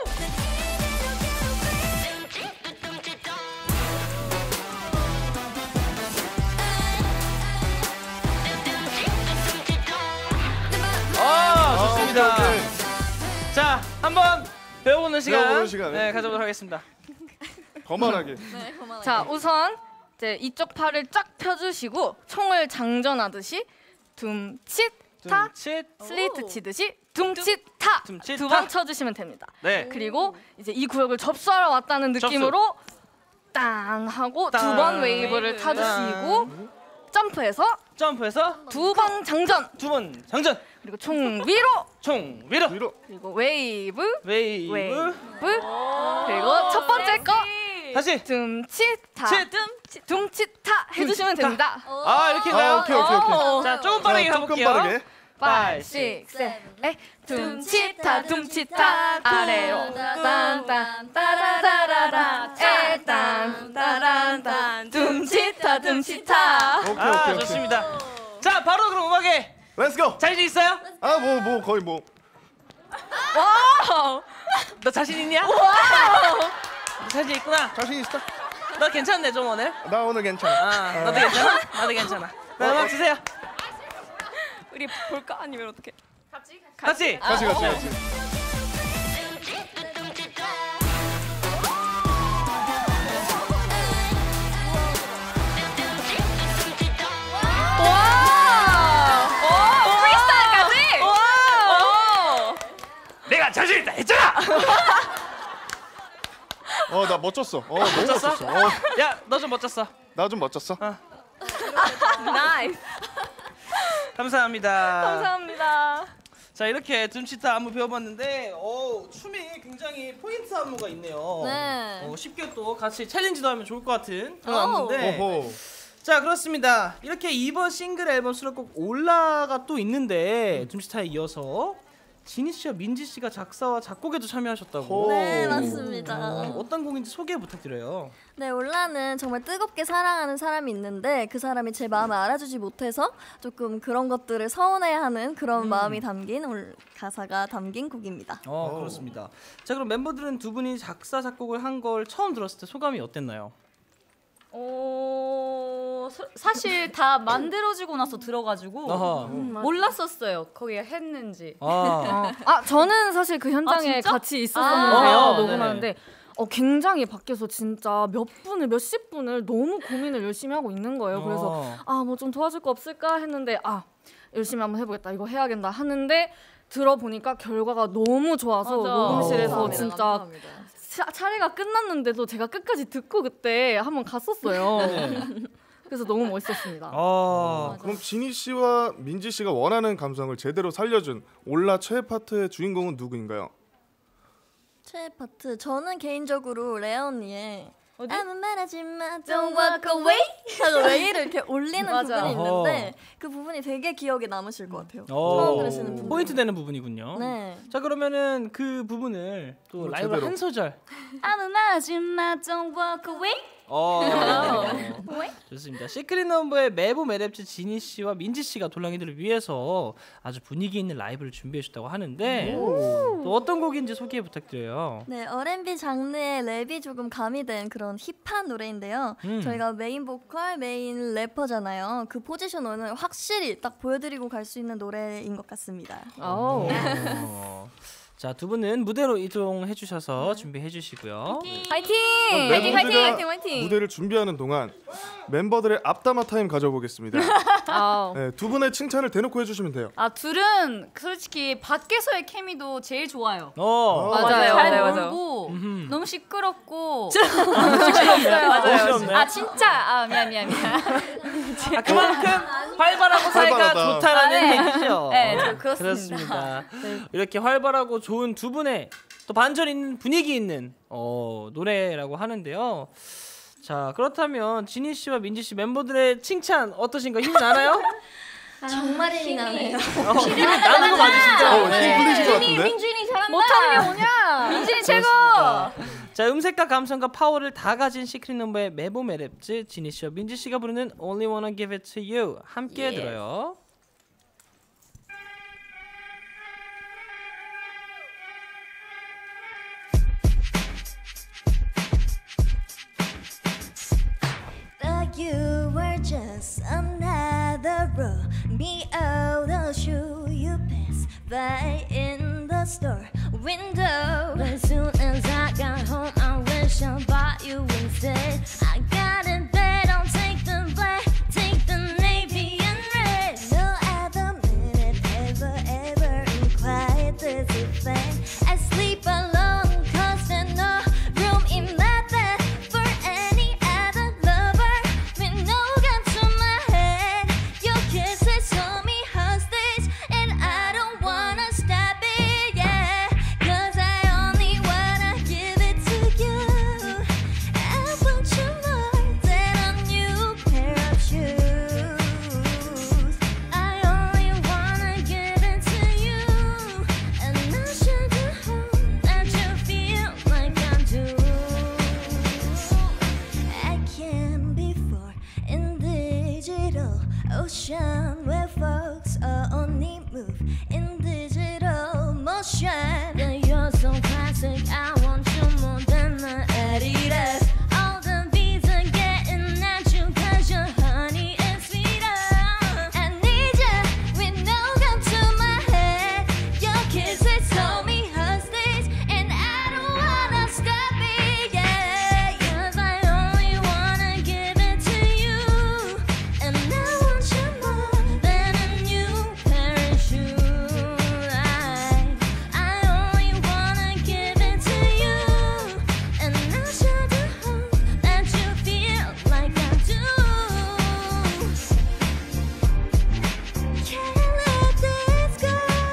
아, 좋습니다. 오케이, 오케이. 자, 한번 배워보는 시간, 배워보는 시간. 네, 가져보도록 하겠습니다. 거만하게. 네, 그만하게. 자 우선 이제 이쪽 팔을 쫙 펴주시고 총을 장전하듯이 둠칫타 둠칫. 슬레이트 치듯이 둠칫타 둠칫타. 두 번 쳐주시면 됩니다. 네. 그리고 이제 이 구역을 접수하러 왔다는 느낌으로 땅 하고 두 땅. 번 웨이브를 웨이브. 타주시고 점프해서 점프해서 두 번 장전 두 번 장전. 그리고 총 위로 총 위로. 위로. 그리고 웨이브 웨이브. 웨이브 그리고 첫 번째 거 다시. 둠칫타 칫. 둠칫타 해주시면 됩니다. 아, 이렇게 가요? 아, 오케이, 오케이, 오케이. 자, 조금 빠르게 자, 조금 가볼게요. 빠르게. 파이브, 식스, 셋, 에잇 둠칫타 둠칫타 아래로 딴딴 따라라라라 에딴 따란딴 둠칫타 둠칫타. 오케이, 아, 오케이, 오케이. 좋습니다. 자, 바로 그럼 음악에 렛츠 고. 자신 있어요? 아, 뭐, 뭐 거의 뭐. 와우 너 자신 있냐? 너 자신 있구나. 자신 있어? 너 괜찮네 좀 오늘. 나 오늘 괜찮아. 아, 너도 괜찮아? 나도 괜찮아. 자, 음악 주세요. 우리 볼까 아니면 어떻게? 같이. 같이, 같이, 같이. 내가 자신 있다 했잖아. 어, 나 멋졌어. 어, 너무 멋졌어. 어, 야, 너 좀 멋졌어. 나 좀 멋졌어. 나이스. 감사합니다. 감사합니다. 자, 이렇게 둠치타 안무 배워봤는데, 오, 춤이 굉장히 포인트 안무가 있네요. 네. 어, 쉽게 또 같이 챌린지도 하면 좋을 것 같은 그런 안무인데. 오호. 자, 그렇습니다. 이렇게 이번 싱글 앨범 수록곡 올라가 또 있는데 둠치타에 이어서 지니 씨와 민지 씨가 작사와 작곡에도 참여하셨다고. 네, 오. 맞습니다. 어, 어떤 곡인지 소개 부탁드려요. 네, 올라는 정말 뜨겁게 사랑하는 사람이 있는데 그 사람이 제 마음을 알아주지 못해서 조금 그런 것들을 서운해하는 그런 음. 마음이 담긴 올 가사가 담긴 곡입니다. 어, 그렇습니다. 자, 그럼 멤버들은 두 분이 작사 작곡을 한 걸 처음 들었을 때 소감이 어땠나요? 어 서- 사실 다 만들어지고 나서 들어가지고 어허. 몰랐었어요. 거기에 했는지. 아, 아 저는 사실 그 현장에 아, 진짜? 같이 있었었는데요. 아, 녹음하는데 어, 굉장히 밖에서 진짜 몇 분을 몇십 분을 너무 고민을 열심히 하고 있는 거예요. 그래서 어. 아 뭐 좀 도와줄 거 없을까 했는데 아 열심히 한번 해보겠다 이거 해야겠다 하는데 들어보니까 결과가 너무 좋아서 맞아. 녹음실에서 감사합니다, 진짜 감사합니다. 차, 차례가 끝났는데도 제가 끝까지 듣고 그때 한번 갔었어요. 네. 그래서 너무 멋있었습니다. 어. 그럼 지니 씨와 민지 씨가 원하는 감성을 제대로 살려준 올라 최애 파트의 주인공은 누구인가요? 최애 파트 저는 개인적으로 레언니의 어디? 아무 말하지 마 don't walk away 하고 웨이를 이렇게 올리는 맞아. 부분이 있는데 그 부분이 되게 기억에 남으실 것 같아요. 어. 처음 들으시는 분들. 포인트 되는 부분이군요. 네. 자 그러면은 그 부분을 또 그럼 라이브로 제대로. 한 소절. 아무 말하지 마 don't walk away. 어. 좋습니다. 시크릿 넘버의 메보 메랩츠 지니 씨와 민지 씨가 돌랑이들을 위해서 아주 분위기 있는 라이브를 준비해 주셨다고 하는데 또 어떤 곡인지 소개 부탁드려요. 네, 알앤비 장르의 랩이 조금 가미된 그런 힙한 노래인데요. 음. 저희가 메인 보컬, 메인 래퍼잖아요. 그 포지션 오늘 확실히 딱 보여드리고 갈 수 있는 노래인 것 같습니다. 오. 어. 자, 두 분은 무대로 이동해 주셔서 준비해 주시고요. 화이팅! 그럼 화이팅 화이팅 멤버들과 화이팅 화이팅. 무대를 준비하는 동안 멤버들의 앞담화 타임 가져보겠습니다. 아, 네, 두 분의 칭찬을 대놓고 해주시면 돼요. 아 둘은 솔직히 밖에서의 케미도 제일 좋아요. 어. 맞아요. 잘 네, 놀고 음흠. 너무 시끄럽고 시끄럽네요. 맞아요. 시끄럽네요. 아 진짜 아 미안 미안 미안. 아, 그만큼 활발하고 사이가 활발하다. 좋다라는 아, 네. 얘기죠. 네, 저 그렇습니다. 그렇습니다. 이렇게 활발하고 좋은 두 분의 또 반전 있는 분위기 있는 어, 노래라고 하는데요. 자, 그렇다면 지니 씨와 민지 씨 멤버들의 칭찬 어떠신가요? 힘이 나나요? 정말 힘이 나네요. 어, 힘이 나는 거 맞으시죠? 어, 힘 풀리신 것 같은데? 민준이 잘한다. 못하는 게 뭐냐? 민준이 최고. 자, 음색과 감성과 파워를 다 가진 시크릿 넘버의 메보 메랩즈 지니 씨와 민지 씨가 부르는 Only Wanna Give It To You 함께 Yes. 들어요. But you were just another Romeo, the shoe you pass by in the store window. But as soon as I got home, I wish I bought you instead. I got in bed, I'll take the black, take the navy and red. No other minute ever, ever in quite this effect. I sleep alone, cause there's no room in my bed for any other lover. With no gun to my head, your kisses hold me hostage, and I don't wanna stop it, yeah. Cause I only wanna give it to you. I want you more than a new pair of shoes. I only wanna give it to you, and I should hope that you feel like I do. I can't be far in digital ocean where folks only move in digital motion. But you're so classic, I want you more than the Adidas. All the bees are getting at you cause you're honey and sweeter. I need you with no gun to my head. Your kisses hold me hostage, and I don't wanna stop it, yeah. Cause I only wanna give it to you, and I want you more than a new pair of shoes. I, I only wanna give it to you, and I should hope that you feel like I do. Can't let this go.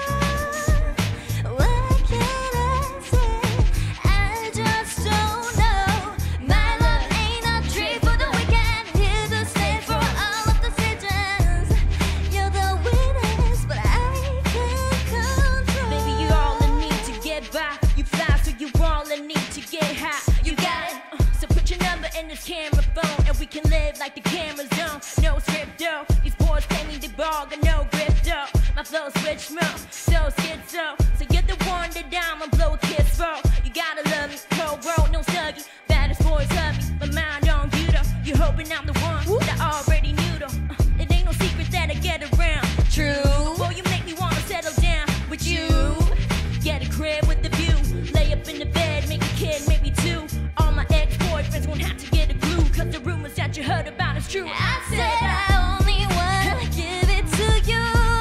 What can I say? I just don't know. My love ain't a treat for the weekend. Here to stay for all of the seasons. You're the witness, but I can't control. Baby, you all I need to get by. You fly, so you all I need to get high. You got it. Uh, So put your number in this camera phone, and we can live like the camera's on. No script though. These boys pay me the ball, got no grip though. My flow switch mode, so schizo. So you're the one that I'ma blow a kiss for. You gotta love me, cold road, no snuggie. Baddest boys love me, my mind on you though. You're hoping I'm the one that I already knew though. Uh, it ain't no secret that I get around. True. Boy, you make me wanna settle down with you. Get a crib with the view. Lay up in the bed, make a kid, maybe two. All my ex-boyfriends won't have to get a clue, cause the rumors that you heard about is true. I said I only wanna give it to you.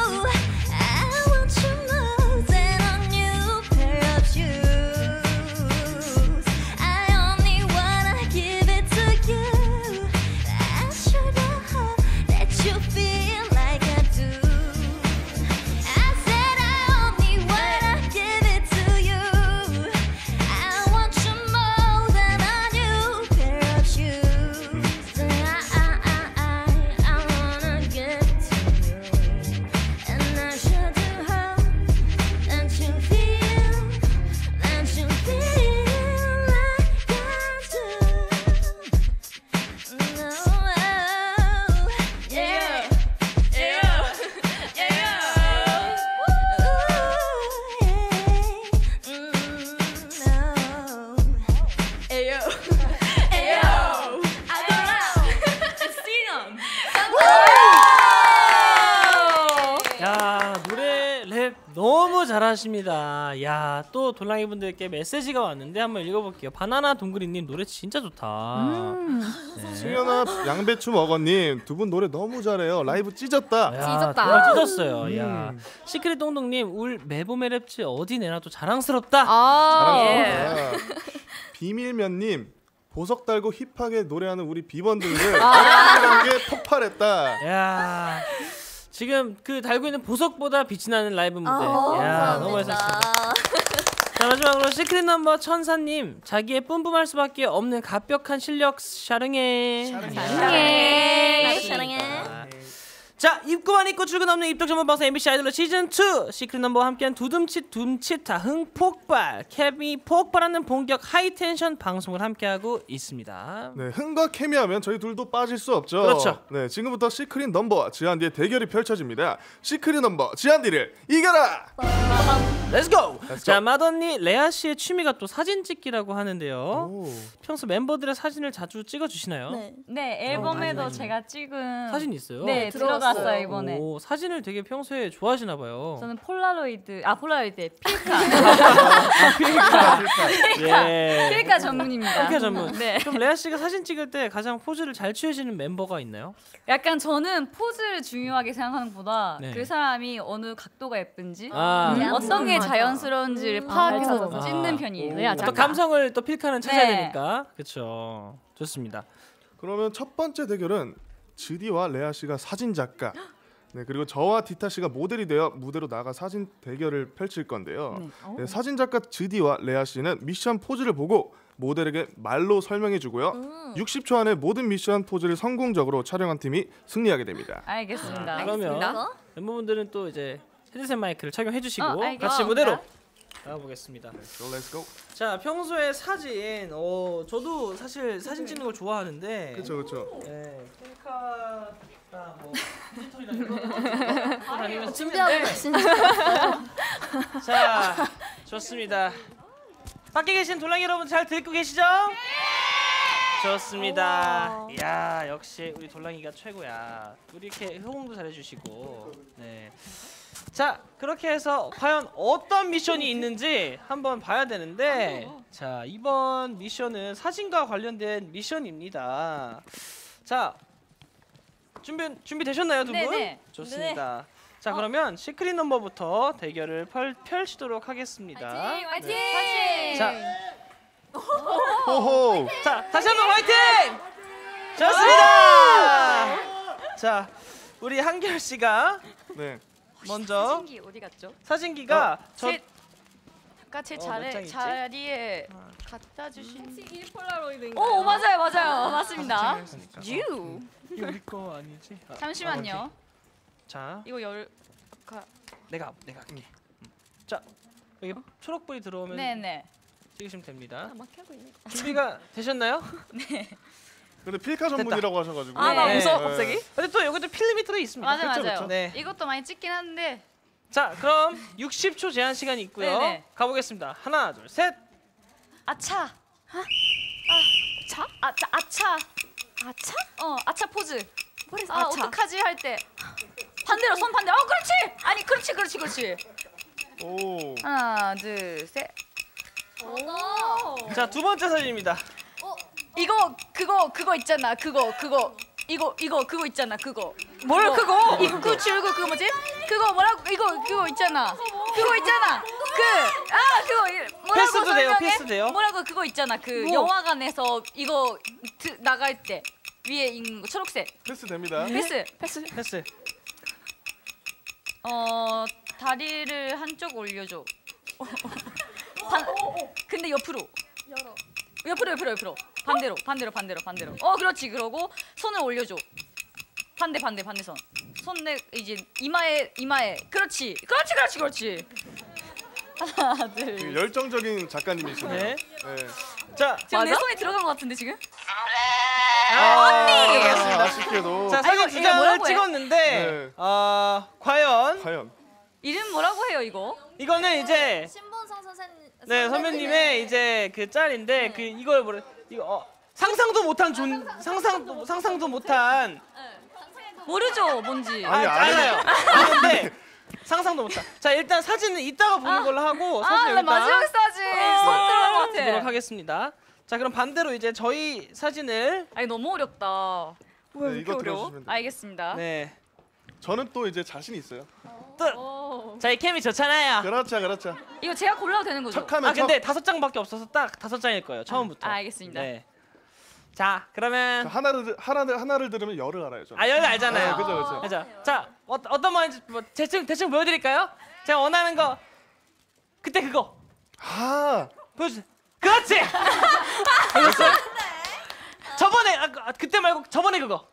랩 너무 잘하십니다. 야, 또 돌랑이 분들께 메시지가 왔는데 한번 읽어볼게요. 바나나 동그리님 노래 진짜 좋다. 음. 네. 승현아 양배추 먹어님 두 분 노래 너무 잘해요. 라이브 찢었다. 야, 찢었다. 정말 찢었어요. 음. 야, 시크릿 동동님 울 매봄의 랩지 어디 내놔도 자랑스럽다. 아, 잘하셨다. 비밀면님 보석 달고 힙하게 노래하는 우리 비번들을 게 폭발했다. 야, 지금 그 달고 있는 보석보다 빛이 나는 라이브 무대. 아, 야, 너무 멋있었습니다. 자, 마지막으로 시크릿 넘버 천사님 자기의 뿜뿜할 수밖에 없는 갑벽한 실력 샤릉해. 사랑해. 사랑해. 자, 입고만 입고 출근 없는 입덕 전문 방송 엠비씨 아이돌 시즌 투 시크릿 넘버와 함께한 두둠칫 둠칫타 흥폭발 케미 폭발하는 본격 하이텐션 방송을 함께하고 있습니다. 네, 흥과 케미하면 저희 둘도 빠질 수 없죠. 그렇죠. 네, 지금부터 시크릿 넘버와 지한디의 대결이 펼쳐집니다. 시크릿 넘버 지한디를 이겨라. 렛츠고! 자, 맏언니 레아 씨의 취미가 또 사진 찍기라고 하는데요. 오. 평소 멤버들의 사진을 자주 찍어주시나요? 네. 네, 앨범에도 어, 제가 찍은 사진 있어요? 네, 들어갔어요. 들어갔어요 이번에. 오, 사진을 되게 평소에 좋아하시나 봐요. 저는 폴라로이드, 아 폴라로이드, 필카, 예. 필카 전문입니다. 필카 전문. 네. 그럼 레아 씨가 사진 찍을 때 가장 포즈를 잘 취해지는 멤버가 있나요? 약간 저는 포즈를 중요하게 생각하는 것보다 네. 그 사람이 어느 각도가 예쁜지 아, 음, 음, 어떤 게 맞아. 자연스러운지를 음. 파악해서 아, 찍는 아. 편이에요. 레아 또 짱. 감성을 또 필카는 찾아야 네. 되니까. 그렇죠. 좋습니다. 그러면 첫 번째 대결은 지디와 레아 씨가 사진 작가. 네, 그리고 저와 디타 씨가 모델이 되어 무대로 나가 사진 대결을 펼칠 건데요. 네, 사진 작가 지디와 레아 씨는 미션 포즈를 보고 모델에게 말로 설명해 주고요. 음. 육십 초 안에 모든 미션 포즈를 성공적으로 촬영한 팀이 승리하게 됩니다. 알겠습니다. 아, 그러면 알겠습니다. 멤버분들은 또 이제 헤드셋 마이크를 착용해 주시고 어, 알겠습니다. 같이 무대로 나가보겠습니다. So let's go. 자, 평소에 사진, 어, 저도 사실 사진 찍는 걸 좋아하는데, 그렇죠, 그렇죠. 네, 셀카나 뭐 디지털이나 이런 거 다니면서 준비하고 찍는데, 계신가요? 자, 좋습니다. 밖에 계신 돌랑이 여러분 잘 듣고 계시죠? 좋습니다. 야, 역시 우리 돌랑이가 최고야. 우리 이렇게 호응도 잘해주시고, 네. 자, 그렇게 해서 과연 어떤 미션이 있는지 한번 봐야 되는데, 자, 이번 미션은 사진과 관련된 미션입니다. 자, 준비 준비 되셨나요, 두 분? 네네. 좋습니다. 자, 그러면 시크릿 넘버부터 대결을 펼, 펼치도록 하겠습니다. 화이팅! 네. 자, 호호. 자, 다시 한번 화이팅! 좋습니다. 자, 우리 한결 씨가 네. 먼저 사진기 어디 갔죠? 사진기가 저 제- 아까 제 어, 몇 자리, 장 있지? 자리에 갖다 주신. 이 폴라로이드인가요? 오 맞아요 맞아요 맞습니다. 했으니까. 유. 이거 우리 거 아니지? 아, 잠시만요. 아, 오케이. 자, 이거 열. 가... 내가 내가 할게. 음. 자, 여기 초록불이 들어오면 네네. 찍으시면 됩니다. 막 켜고 있는 거. 준비가 되셨나요? 근데 필카 전문이라고 하셔가지고. 아 나 네. 무서워 네. 갑자기. 근데 또 여기도 필름이 들어 있습니다. 맞아 그쵸, 맞아요. 그쵸. 네. 이것도 많이 찍긴 한데. 자, 그럼 육십 초 제한 시간이 있고요. 네네. 가보겠습니다. 하나, 둘, 셋. 아차. 아, 차? 아차 아차. 아차? 어 아차 포즈. 뭐래서 아 아차? 어떡하지 할 때. 반대로 손 반대로. 어 그렇지. 아니 그렇지 그렇지 그렇지. 오. 하나 둘 셋. 자, 두 번째 사진입니다. 이거 그거 그거 있잖아 그거 그거 이거 이거 그거 있잖아 그거 뭘 그거 입구 출구 그거 뭐지 그거 뭐라고 이거 그거 있잖아 그거 있잖아 그 아 그거 이- 뭐라고 패스도 돼요, 설명해? 패스 돼요? 뭐라고 그거 있잖아 그 영화관에서 이거 드, 나갈 때 위에 있는 거 초록색 패스 됩니다. 패스 패스 패스. 어 다리를 한쪽 올려줘 반, 근데 옆으로 옆으로 옆으로 옆으로 반대로 반대로 반대로 반대로 어 그렇지 그러고 손을 올려줘 반대 반대 반대 손 손내 이제 이마에 이마에 그렇지 그렇지 그렇지 그렇지 하나 둘 되게 열정적인 작가님이시네요. 네. 네. 자, 지금 내 맞아? 손에 들어간 것 같은데 지금 아, 아, 아쉽게도. 자, 아, 사진 이거- 두 이거 장을 뭐라고 해? 찍었는데, 네. 어, 과연 과연. 이름 뭐라고 해요 이거 이거는 이제 신본성 선생님. 네 선배님의 이제 그 짤인데 그 이걸 뭐래 이거 어, 상상도 못한 존 상상도 상상도 못한 모르죠 뭔지 아, 아니, 아니. 알아요. 아는데 상상도 못한. 자 일단 사진은 이따가 보는 아. 걸로 하고 아, 사진 나 일단 마지막 사진 처음 들어본 것 보도록 같아. 하겠습니다. 자 그럼 반대로 이제 저희 사진을 아니 너무 어렵다. 왜 네, 이렇게 이거 어려워? 들어주시면 돼요. 알겠습니다. 네. 저는 또 이제 자신 있어요. 또 저희 캠이 좋잖아요. 그렇죠, 그렇죠. 이거 제가 골라도 되는 거죠? 척하면 아 근데 다섯 장밖에 없어서 딱 다섯 장일 거예요. 처음부터. 아, 알겠습니다. 네. 자 그러면 자, 하나를 하나를 하나를 들으면 열을 알아요. 저. 아 여기 알잖아요. 아, 그죠, 그죠. 그죠. 자 어, 어떤 말인지 뭐 대충 대충 보여드릴까요? 제가 원하는 거 그때 그거 아, 보여주세요. 그렇지. 보셨어요? 저번에 아, 그- 아, 그때 말고 저번에 그거.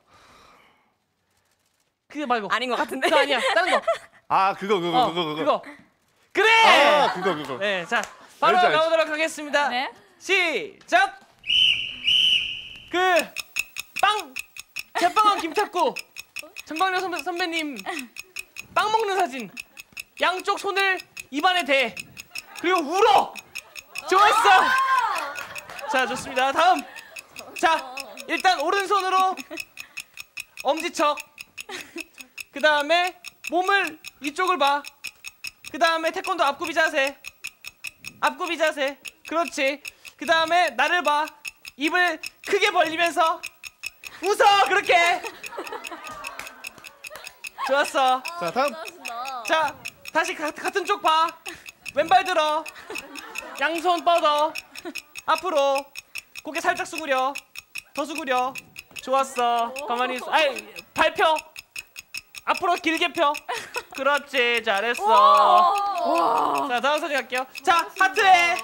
그게 말고 아닌 것 같은데. 그거 아니야. 다른 거. 아 그거 그거 어, 그거 그거. 그거. 그래. 아 그거 그거. 네, 자 바로 알지, 알지. 가보도록 하겠습니다. 네. 시작. 그 빵 제빵왕 김탁구 정광래 선배, 선배님 빵 먹는 사진 양쪽 손을 입안에 대 그리고 울어. 좋았어. 자 좋습니다. 다음 자 일단 오른손으로 엄지척 그 다음에 몸을 이쪽을 봐. 그 다음에 태권도 앞구비 자세 앞구비 자세 그렇지. 그 다음에 나를 봐. 입을 크게 벌리면서 웃어. 그렇게 좋았어. 자 다음. 자 다시 가, 같은 쪽 봐. 왼발 들어. 양손 뻗어. 앞으로 고개 살짝 수그려. 더 수그려. 좋았어. 가만히 있어. 아이 발 펴. 앞으로 길게 펴. 그렇지. 잘했어. 자 다음 사진 갈게요. 자 하트해.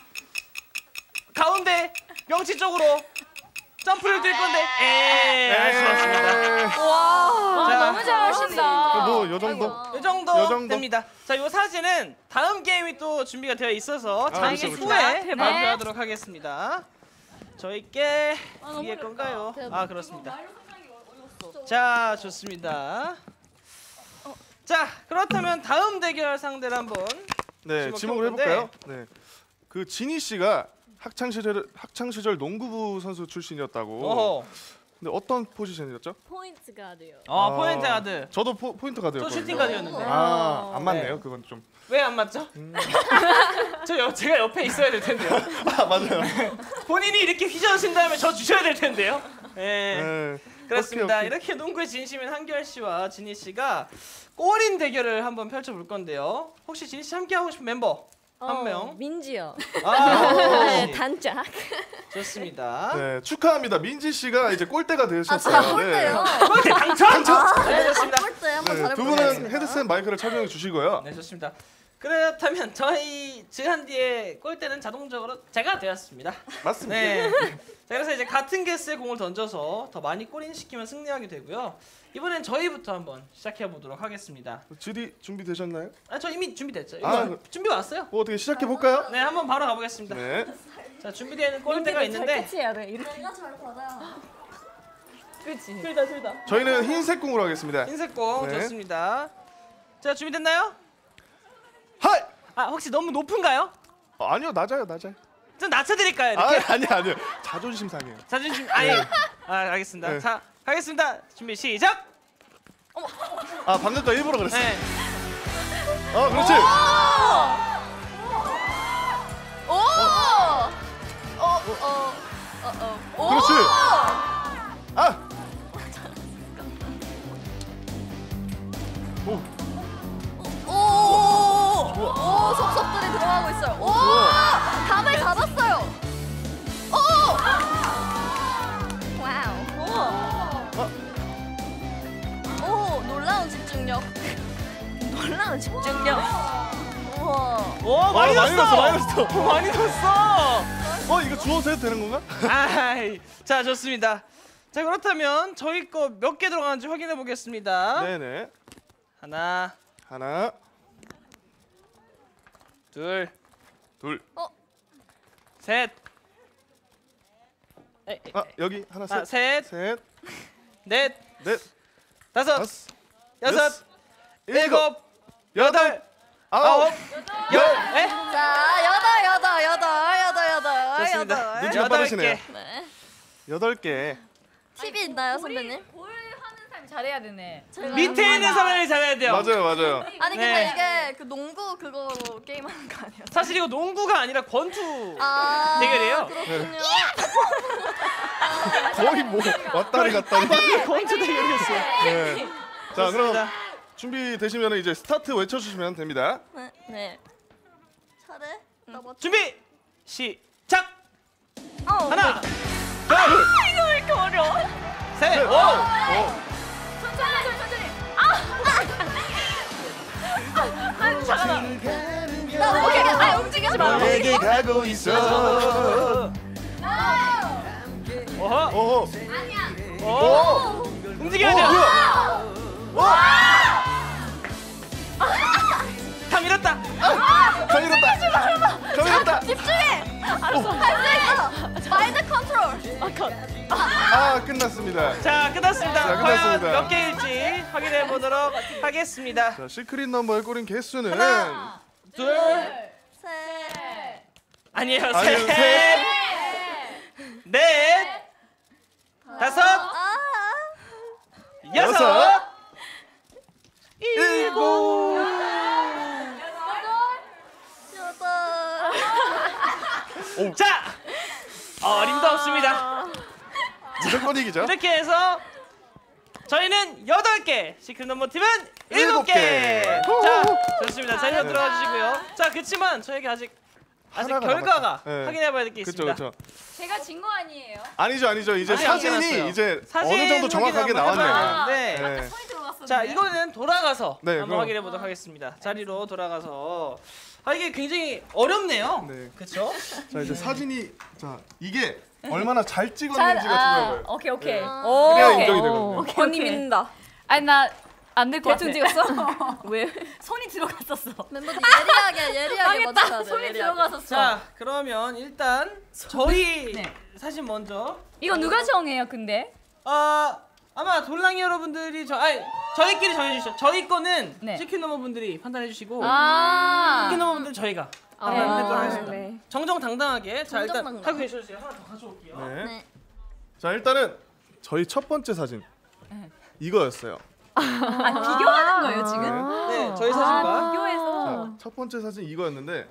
가운데 명치 쪽으로 점프를 뛸 건데 에 아쉬웠습니다. 와, 자, 너무 잘하신다. 뭐요 정도? 이 정도, 요 정도? 됩니다. 자, 이 사진은 다음 게임이 또 준비가 되어 있어서 잠시 그렇죠, 후에 그렇죠. 발표하도록 하겠습니다. 저희께 위에 건가요? 아 그렇습니다. 자 좋습니다. 자 그렇다면 다음 대결 상대를 한번 네, 지목해 지목을 볼 건데. 해볼까요? 네, 그 진희 씨가 학창 시절 학창 시절 농구부 선수 출신이었다고. 어허. 근데 어떤 포지션이었죠? 포인트 가드요. 어 아, 포인트 가드. 저도 포, 포인트 가드였거든요. 저 슈팅 가드였는데. 아, 안 맞네요. 네. 그건 좀. 왜 안 맞죠? 저 여, 제가 옆에 있어야 될 텐데요. 아, 맞아요. 본인이 이렇게 휘저으신 다음에 저 주셔야 될 텐데요. 네. 네. 그렇습니다. 오케이, 오케이. 이렇게 농구의 진심인 한결 씨와 진희 씨가 골인 대결을 한번 펼쳐볼 건데요. 혹시 진희 씨 함께 하고 싶은 멤버 한 명? 민지요. 아, 네, 단짝. 좋습니다. 네, 축하합니다. 민지 씨가 이제 골대가 아, 되셨어요. 진짜 꼴대요. 골대 당첨! 네, 좋습니다. 꼴대 한번 네, 잘해보도록 두 분은 하겠습니다. 헤드셋 마이크를 착용해 주시고요. 네, 좋습니다. 그렇다면 저희 지한디의 골대는 자동적으로 제가 되었습니다. 맞습니다. 네. 자, 그래서 이제 같은 개수의 공을 던져서 더 많이 골인 시키면 승리하게 되고요. 이번엔 저희부터 한번 시작해 보도록 하겠습니다. 지디 준비되셨나요? 아, 저 이미 준비됐죠. 이거 아, 그- 준비 왔어요. 뭐 어떻게 시작해 볼까요? 네, 한번 바로 가보겠습니다. 네. 자, 준비되는 골대가 있는데 해야 돼. 이렇게. 내가 잘 받아요. 그렇지. 둘다 둘 다. 저희는 흰색 공으로 하겠습니다. 흰색 공 네. 좋습니다. 자, 준비됐나요? 하이! 아, 혹시 너무 높은가요? 어, 아니요, 낮아요, 낮아요. 좀 낮춰드릴까요? 아, 이렇게? 아니 아니요. 자존심 상해요. 자존심 아니. 아, 알겠습니다. 네. 자, 가겠습니다. 준비 시작. 아, 방금 거 일부러 그랬어요. 네. 어, 그렇지. 오! 어, 어, 어, 어. 그렇지. 아. 오. 오! 오! 오! 속속들이 들어가고 있어요. 오! 감을 잡았어요. 오! 와우. 오! 놀라운 집중력. 놀라운 집중력. 우와. 오, 많이 아, 많이 넣었어. 넣었어, 많이 넣었어. 오, 많이 넣었어. 어, 이거 주워서 해도 되는 건가? 아이, 자, 좋습니다. 자, 그렇다면 저희 거 몇 개 들어가는지 확인해 보겠습니다. 네네. 하나, 하나, 둘, 둘. 셋. 에, 에, 아, 여기 하나, 아, 셋, 셋, 셋, 넷, 넷, 다섯, 다섯, 여섯, 일곱, 일곱, 여덟, 아홉. 아홉, 열. 에? 자, 여덟, 여덟, 여덟, 여덟, 여덟, 좋습니다. 여덟. 눈치가 여덟 빠르시네요. 개. 네. 여덟 개. 팁이 있나요, 선배님? 골 하는 사람이 잘해야 되네. 밑에 있는 사람이 잘해야 돼요. 맞아요, 맞아요. 아니 근데 네. 이게 그 농구 그거 게임하는 거 아니에요? 사실 이거 농구가 아니라 권투 아, 대결이에요. 그렇군요. 거의 뭐 왔다리 갔다리. 권투 대결이었어요. 네. 자, 그럼 좋습니다. 준비되시면 이제 스타트 외쳐주시면 됩니다. 네. 네. 차례. 나 맞춰. 준비 시작. 어, 하나, 둘, 이거 왜 이렇게 어려워? 셋, 오. 오. 천천히 천천히. 아, 잠깐만. 나 오케이. 아 움직이지 마. 너에게 가고 있어. 어허. 오. 오. 오. 움직여야 돼요. 다 밀었다. 다 밀었다. 다 밀었다. 집중해. 알았어. 할 수 있어. 마인드 컨트롤. 아, 끝났습니다. 자, 끝났습니다. 자, 과연 끝났습니다. 몇 개일지 확인해 보도록 하겠습니다. 자, 시크릿 넘버의 꼬린 개수는 둘, 셋. 아니에요. 아니요, 셋, 셋. 넷, 다섯, 아. 여섯, 여섯, 일곱. 여덟. 자, 어림도 없습니다. 무조건 이기죠. 이렇게 해서 저희는 여덟 개, 시크릿 넘버 팀은 일곱 일곱 개. 개. 자, 좋습니다. 자리로 들어가 주시고요. 자, 그렇지만 저에게 아직 아직 하나가 결과가 남았다. 네. 확인해봐야 될 게 그렇죠, 있습니다. 그렇죠. 제가 진 거 아니에요? 아니죠, 아니죠. 이제 아직 안 사진이 끝났어요. 이제 사진 어느 정도 정확하게 확인 한번 나왔네요. 해봐야 되는데 네. 손이 들어갔었는데. 자, 이거는 돌아가서 네, 한번 그럼. 확인해 보도록 하겠습니다. 자리로 돌아가서. 아, 이게 굉장히 어렵네요. 네. 그렇죠? 자, 이제 사진이 자 이게 얼마나 잘 잘, 찍었는지가 아, 중요한 거예요. 오케이 오케이. 네. 오, 그래야 오케이. 인정이 되거든요. 오케이, 언니 오케이. 믿는다. 아니 나 안 될 것 같아. 대충 찍었어? 왜? 손이 들어갔었어. 멤버들 예리하게 예리하게 망했다. 맞춰야 돼. 손이 예리하게. 들어갔었어. 자, 그러면 일단 저희 네. 사진 먼저. 이거 누가 정해요, 근데? 아, 아마 돌랑이 여러분들이 저 아니 저희끼리 정해주시죠. 저희 거는 네. 치킨 넘버 분들이 판단해 주시고 아. 치킨 넘버 분들은 저희가 아, 판단하도록 하겠습니다. 네. 정정당당하게. 자, 일단 정정당당. 하고 계셔주세요. 하나 더 가져올게요. 네. 네. 자, 일단은 저희 첫 번째 사진 이거였어요. 아, 비교하는 거예요, 지금? 네, 저희 사진과 아, 비교해서. 자, 첫 번째 사진 이거였는데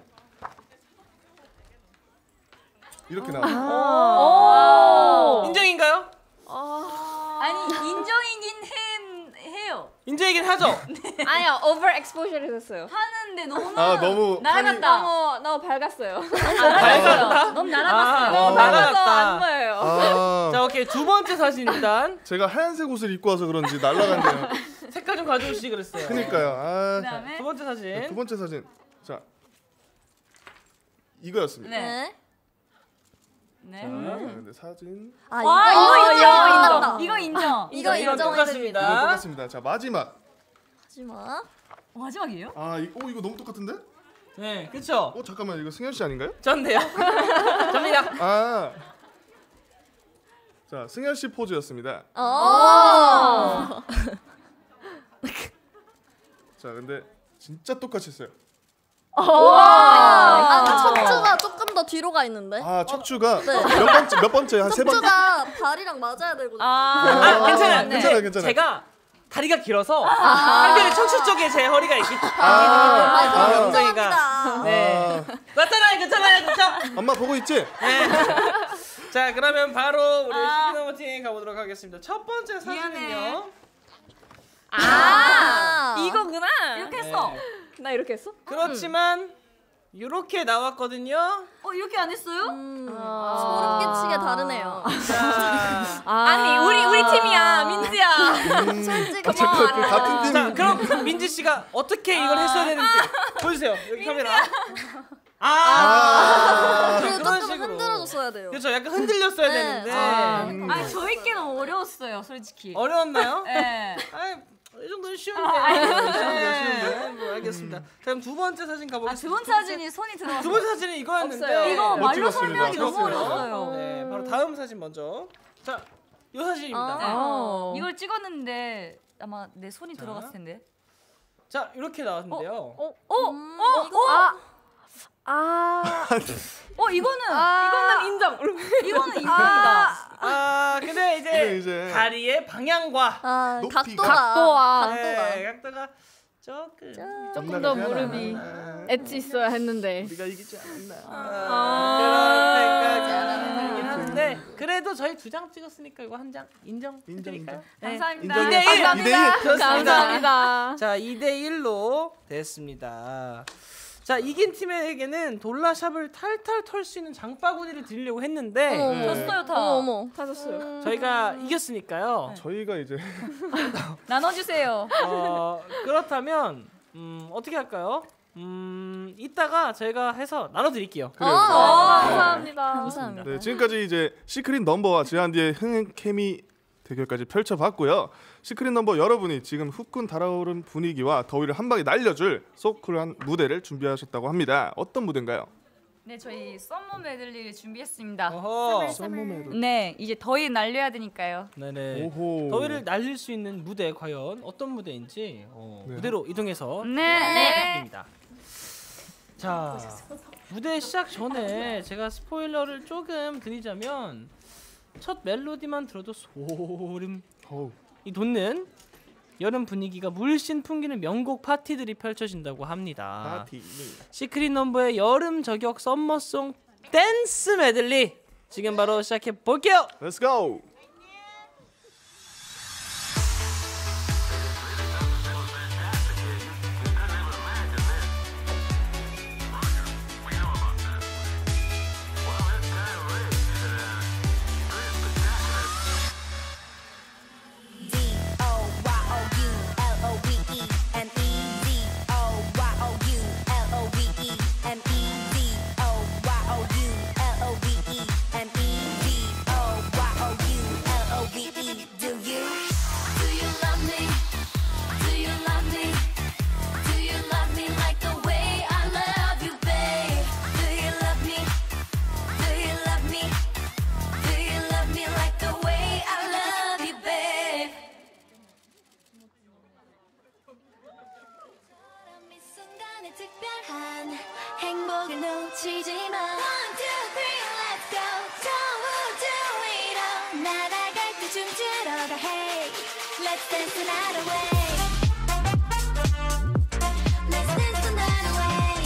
이렇게 나왔어요. 오. 인정인가요? 아니, 인정이긴 해, 해요. 인정이긴 하죠. 아니요, 오버 엑스포저를 했어요. 하는데 너무 아, 너무 날아갔다. 너무 너무 밝았어요. 밝았다? 너무 아, 날아갔어요. 어, 밝아서 날아갔다. 안 보여요. 아, 자, 오케이. 두 번째 사진 일단 제가 하얀색 옷을 입고 와서 그런지 날아갔네요. 색깔 좀 가져오시지 그랬어요. 그니까요. 아, 그다음에 두 번째 사진. 네, 두 번째 사진. 자, 이거였습니다. 네. 네. 네. 자, 근데 사진 아 와, 이거 이거 인정. 인정. 이거 인정. 이거 이건 인정해드립니다. 똑같습니다. 이거 똑같습니다. 자, 마지막. 하지마. 마지막이에요? 아, 이, 오 이거 너무 똑같은데? 네, 그렇죠. 어, 잠깐만 이거 승현 씨 아닌가요? 전데요. 접니다. 아. 자, 승현 씨 포즈였습니다. 어. 자, 근데 진짜 똑같이 했어요. 아, 척추가 조금 더 뒤로 가 있는데. 아, 척추가 네. 몇 번째 몇 번째 한 세 번. 척추가 발이랑 맞아야 되거든요. 아, 아, 괜찮아요. 네. 괜찮아요, 괜찮아요. 제가 다리가 길어서 한편에 척추 쪽에 제 허리가 있기 때문에 아, 인정이가. 네. 아, 맞잖아요, 괜찮아요, 그렇죠? 엄마 보고 있지? 네. 자, 그러면 바로 우리 아. 시기 넘버 팀 가보도록 하겠습니다. 첫 번째 사진은요. 미안해. 아, 이거구나. 이렇게 했어. 나 이렇게 했어? 그렇지만 이렇게 나왔거든요. 어, 이렇게 안 했어요? 음, 아. 소름 끼치게 다르네요. 자, 아니 우리 우리 팀이야 민지야. 음, 솔직히 아, 잠깐 그 뭐 같은 팀. 자, 그럼 민지 씨가 어떻게 이걸 했어야 되는지 보여주세요. 여기 카메라. 아, 아. 그리고 그런 조금 식으로. 흔들어줬어야 돼요. 그렇죠. 약간 흔들렸어야 네. 되는데 아. 음. 아니, 저희께 너무 어려웠어요, 솔직히. 어려웠나요? 네. 아이, 이 정도는 쉬운데. 쉬운데, 쉬운데. 뭐, 알겠습니다. 자, 그럼 두 번째 사진 아, 가보겠습니다. 두 번째 사진이 손이 들어갔어. 두 번째 사진은 이거였는데. 없어요. 이거 못 말로 찍었습니다. 설명하기 너무 찍었어요. 어려웠어요. 네, 바로 다음 사진 먼저. 자, 이 사진입니다. 네. 어. 이걸 찍었는데 아마 내 손이 자. 들어갔을 텐데. 자, 이렇게 나왔는데요. 어? 어? 음, 어? 이거- 아. 아. 어, 이거는 이건 난 인정. 이거는 인정이다. 아 근데 이제, 근데 이제 다리의 방향과 아, 높이가. 각도가 각도와. 각도가. 네, 각도가 조금 조금 더 무릎이 엣지 있어야 했는데. 우리가 이기지 않았나. 아, 그런 생각이 들긴 하는데 그래도 저희 두 장 찍었으니까 이거 한 장 인정 드릴까요? 네. 감사합니다. 이 대 일. 감사합니다. 그렇습니다. 감사합니다. 자, 이 대 일로 됐습니다. 자, 이긴 팀에게는 돌라샵을 탈탈 털 수 있는 장바구니를 드리려고 했는데 어머, 졌어요 다. 어머 어머. 타셨어요. 저희가 이겼으니까요. 저희가 이제 나눠주세요. 어, 그렇다면 음, 어떻게 할까요? 음, 이따가 저희가 해서 나눠드릴게요. 그래요. 아, 감사합니다. 감사합니다. 네, 지금까지 이제 시크릿 넘버와 제한디의 흥행 케미 대결까지 펼쳐봤고요. 시크릿 넘버 여러분이 지금 후끈 달아오른 분위기와 더위를 한 방에 날려줄 소쿨한 무대를 준비하셨다고 합니다. 어떤 무대인가요? 네, 저희 썸머 메들리를 준비했습니다. 어허. 네, 이제 더위 날려야 되니까요. 네네. 오호. 더위를 날릴 수 있는 무대 과연 어떤 무대인지 어, 네. 무대로 이동해서 네. 드립니다. 자, 무대 시작 전에 제가 스포일러를 조금 드리자면 첫 멜로디만 들어도 소름 어우. 이 돋는 여름 분위기가 물씬 풍기는 명곡 파티들이 펼쳐진다고 합니다. 파티. 시크릿 넘버의 여름 저격 썸머송 댄스 메들리 지금 바로 시작해 볼게요. Let's go. 특별한 행복을 놓치지 마. One, two, three, let's go. Don't do it all. 날아갈 때 춤추러 가. Hey, let's dance the night away. Let's dance the night away.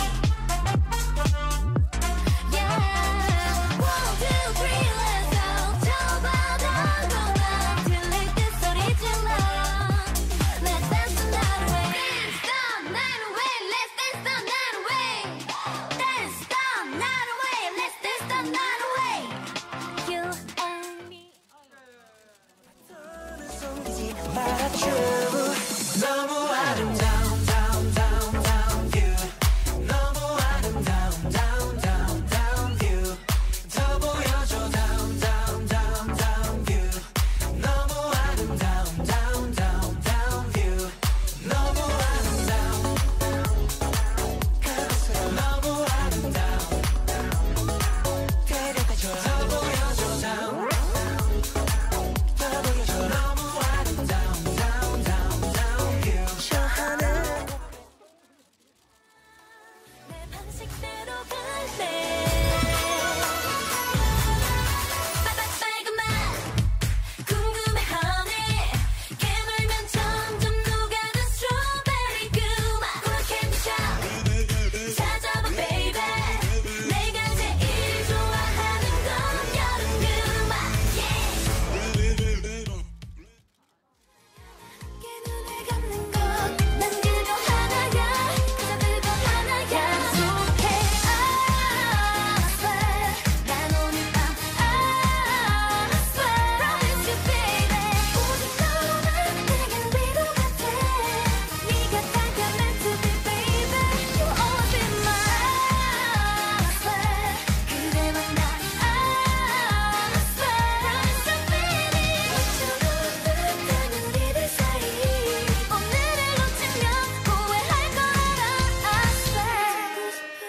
Yeah. One, two, three, let's go. 저 바다로만 들릴 때 소리 질러. Let's dance the night away. Dance the night away. Let's dance the night away. Dance the night away. Let's dance the night away. You and me. 너무 아름다운 down down down view 너무 아름다운 down down down view 더 보여줘 down down down down view 너무 아름다운 down down down view 너무 아름다운 너무 아름다운 데려가줘 더 보여줘 down 더 보여줘 너무 아름다운 down down down view 저 하늘 내 방식대로 갈래. 빨간맛 궁금해하네. 깨물면 점점 녹아든 스트로베리 그맛 꿀 캔디샵 찾아봐 baby. 내가 제일 좋아하는 건 여름 그맛 yeah. 눈을 감는 것 난 그거 하나야. 그저 그거 하나야. 약속해 I swear 난 오늘 밤 I swear promise you baby. 오직 너만 내겐 위로 같아. 네가 다가 meant to be baby. You always be mine I swear 그대만 난 I swear promise you baby. 너처럼 따뜻한 우리들 사이 오늘을 놓치면 후회할 걸 알아 I swear.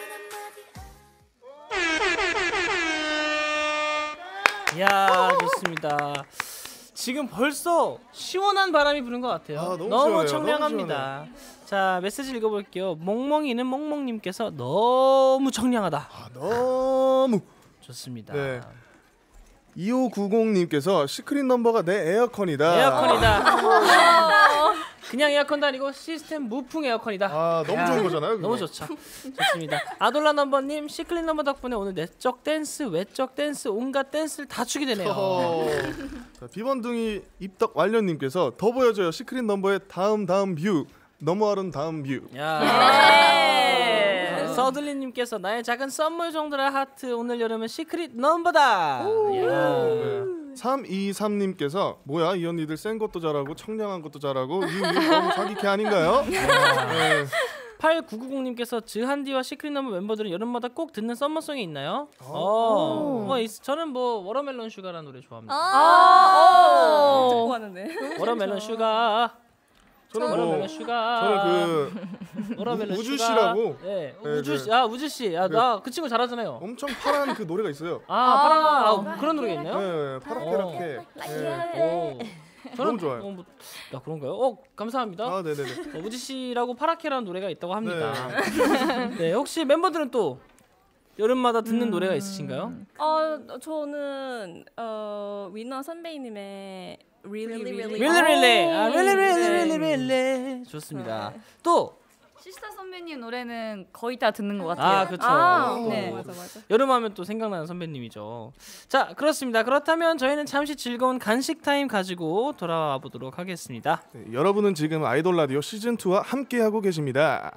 이야 좋습니다. 지금 벌써 시원한 바람이 부는 것 같아요. 아, 너무 시원해요. 청량합니다. 자 메시지 읽어볼게요. 멍멍이는 멍멍님께서 너무 청량하다. 아, 너무 좋습니다. 네. 이오구공님께서 시크릿 넘버가 내 에어컨이다. 에어컨이다. 그냥 에어컨도 아니고 시스템 무풍 에어컨이다. 아, 너무 좋은 거잖아요. 그거. 너무 좋죠. 좋습니다. 아돌라 넘버님 시크릿 넘버 덕분에 오늘 내적 댄스, 외적 댄스, 온갖 댄스를 다 추게 되네요. 자, 비번둥이 입덕 완료님께서 더 보여줘요. 시크릿 넘버의 다음 다음 뷰. 너무 아름 다음 뷰. 야. 예. 서들리님께서 나의 작은 썸물 정도의 하트 오늘 여름은 시크릿 넘버다. 네. 삼이삼님께서 뭐야 이 언니들 센 것도 잘하고 청량한 것도 잘하고 이 너무 사기캐 아닌가요? 네. 팔구구공님께서 즈한디와 시크릿 넘버 멤버들은 여름마다 꼭 듣는 썸머송이 있나요? 어, 뭐 있, 저는 뭐 워터멜론 슈가라는 노래 좋아합니다. 아, 듣고 왔는데. 워터멜론 슈가. 저는 워터멜론 뭐, 슈가. 저는 그 워터멜론 우주 슈가. 씨라고. 네, 네, 우주 네. 씨. 아, 우주 씨. 야, 나 그 친구 잘하잖아요. 엄청 파란 그 노래가 있어요. 아, 파란 아, 그런 노래가 있나요? 네, 파랗게랗게. 네. 저는 너무 좋아요. 어, 뭐, 야, 그런가요? 어, 감사합니다. 아, 네네네. 어, 우지 씨라고 파랗게라는 노래가 있다고 합니다. 네. 네, 혹시 멤버들은 또 여름마다 듣는 음... 노래가 있으신가요? 어, 저는 어, 위너 선배님의 Really Really Really Really 아, Really Really Really Really 좋습니다. 네. 또 시스타 선배님 노래는 거의 다 듣는 것 같아요. 아, 그렇죠. 아, 또 네, 맞아, 맞아. 여름하면 또 생각나는 선배님이죠. 자, 그렇습니다. 그렇다면 저희는 잠시 즐거운 간식 타임 가지고 돌아와 보도록 하겠습니다. 네, 여러분은 지금 아이돌 라디오 시즌이와 함께하고 계십니다.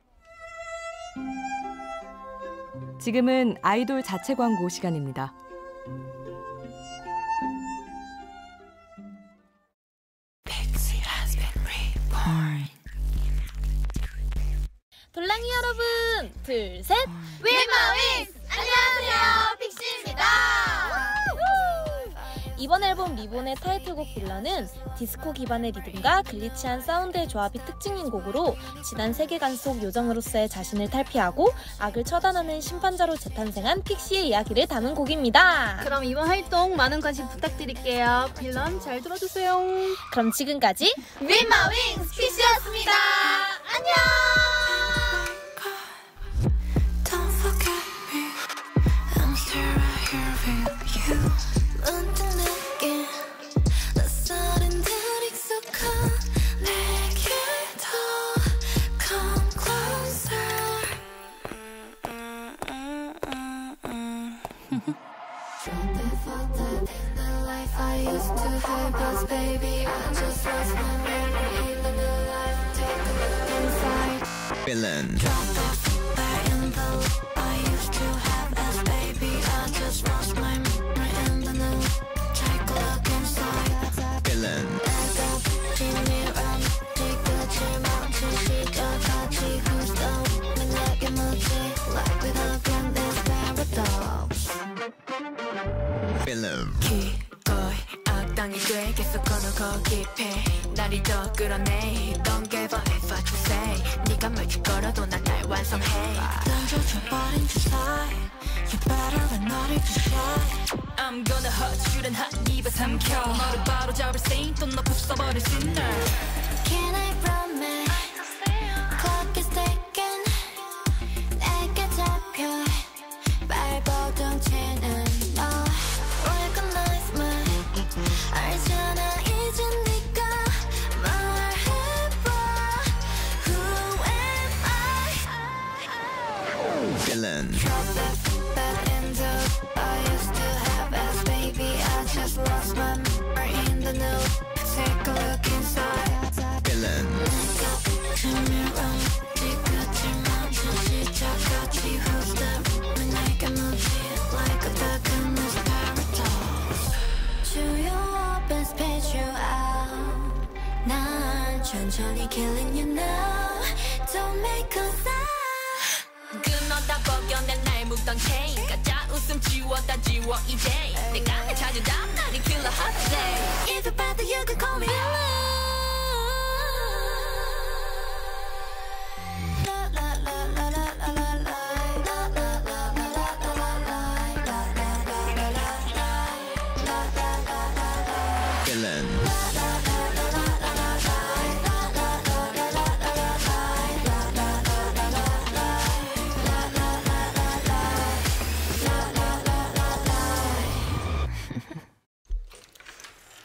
지금은 아이돌 자체 광고 시간입니다. 돌랑이 여러분, 둘, 셋. 윌마윈스! 안녕하세요, 픽시입니다. 이번 앨범 리본의 타이틀곡 빌런은 디스코 기반의 리듬과 글리치한 사운드의 조합이 특징인 곡으로 지난 세계관 속 요정으로서의 자신을 탈피하고 악을 처단하는 심판자로 재탄생한 픽시의 이야기를 담은 곡입니다. 그럼 이번 활동 많은 관심 부탁드릴게요. 빌런 잘 들어주세요. 그럼 지금까지 윌마윈스 픽시였습니다. 안녕! Villain. Villain. 기꺼이 악당이 돼 계속 걸어가 깊이 날이 더 끌어내 Don't give up if I just say 네가 멸치 걸어도 난 날 완성해 던져줘버린 주사위 You better run not it to shine I'm gonna hurt you는 한 입에 삼켜 너를 바로 잡을 생 또 너 부숴버릴 신나 Can I promise Clock is ticking 내게 잡혀 발버둥 치는 너 Recognize me 알잖아 이제 네가 말해봐 Who am I Villain. Drop that, that end up I used to have as baby I just lost my memory in the new Take a look inside Villain. turn 뒤끝을 멈춘 시작같이 Who's that 내게 묻지 like a darkness paradox Chew you up and spit you out 난 천천히 killing you now Don't make a sound 끊었다 벗겨낸 날 묶던 chain 가짜 웃음 지웠다 지워 이제 내가 찾은 다음날이 killer holiday If you're bad then you can call me Villain.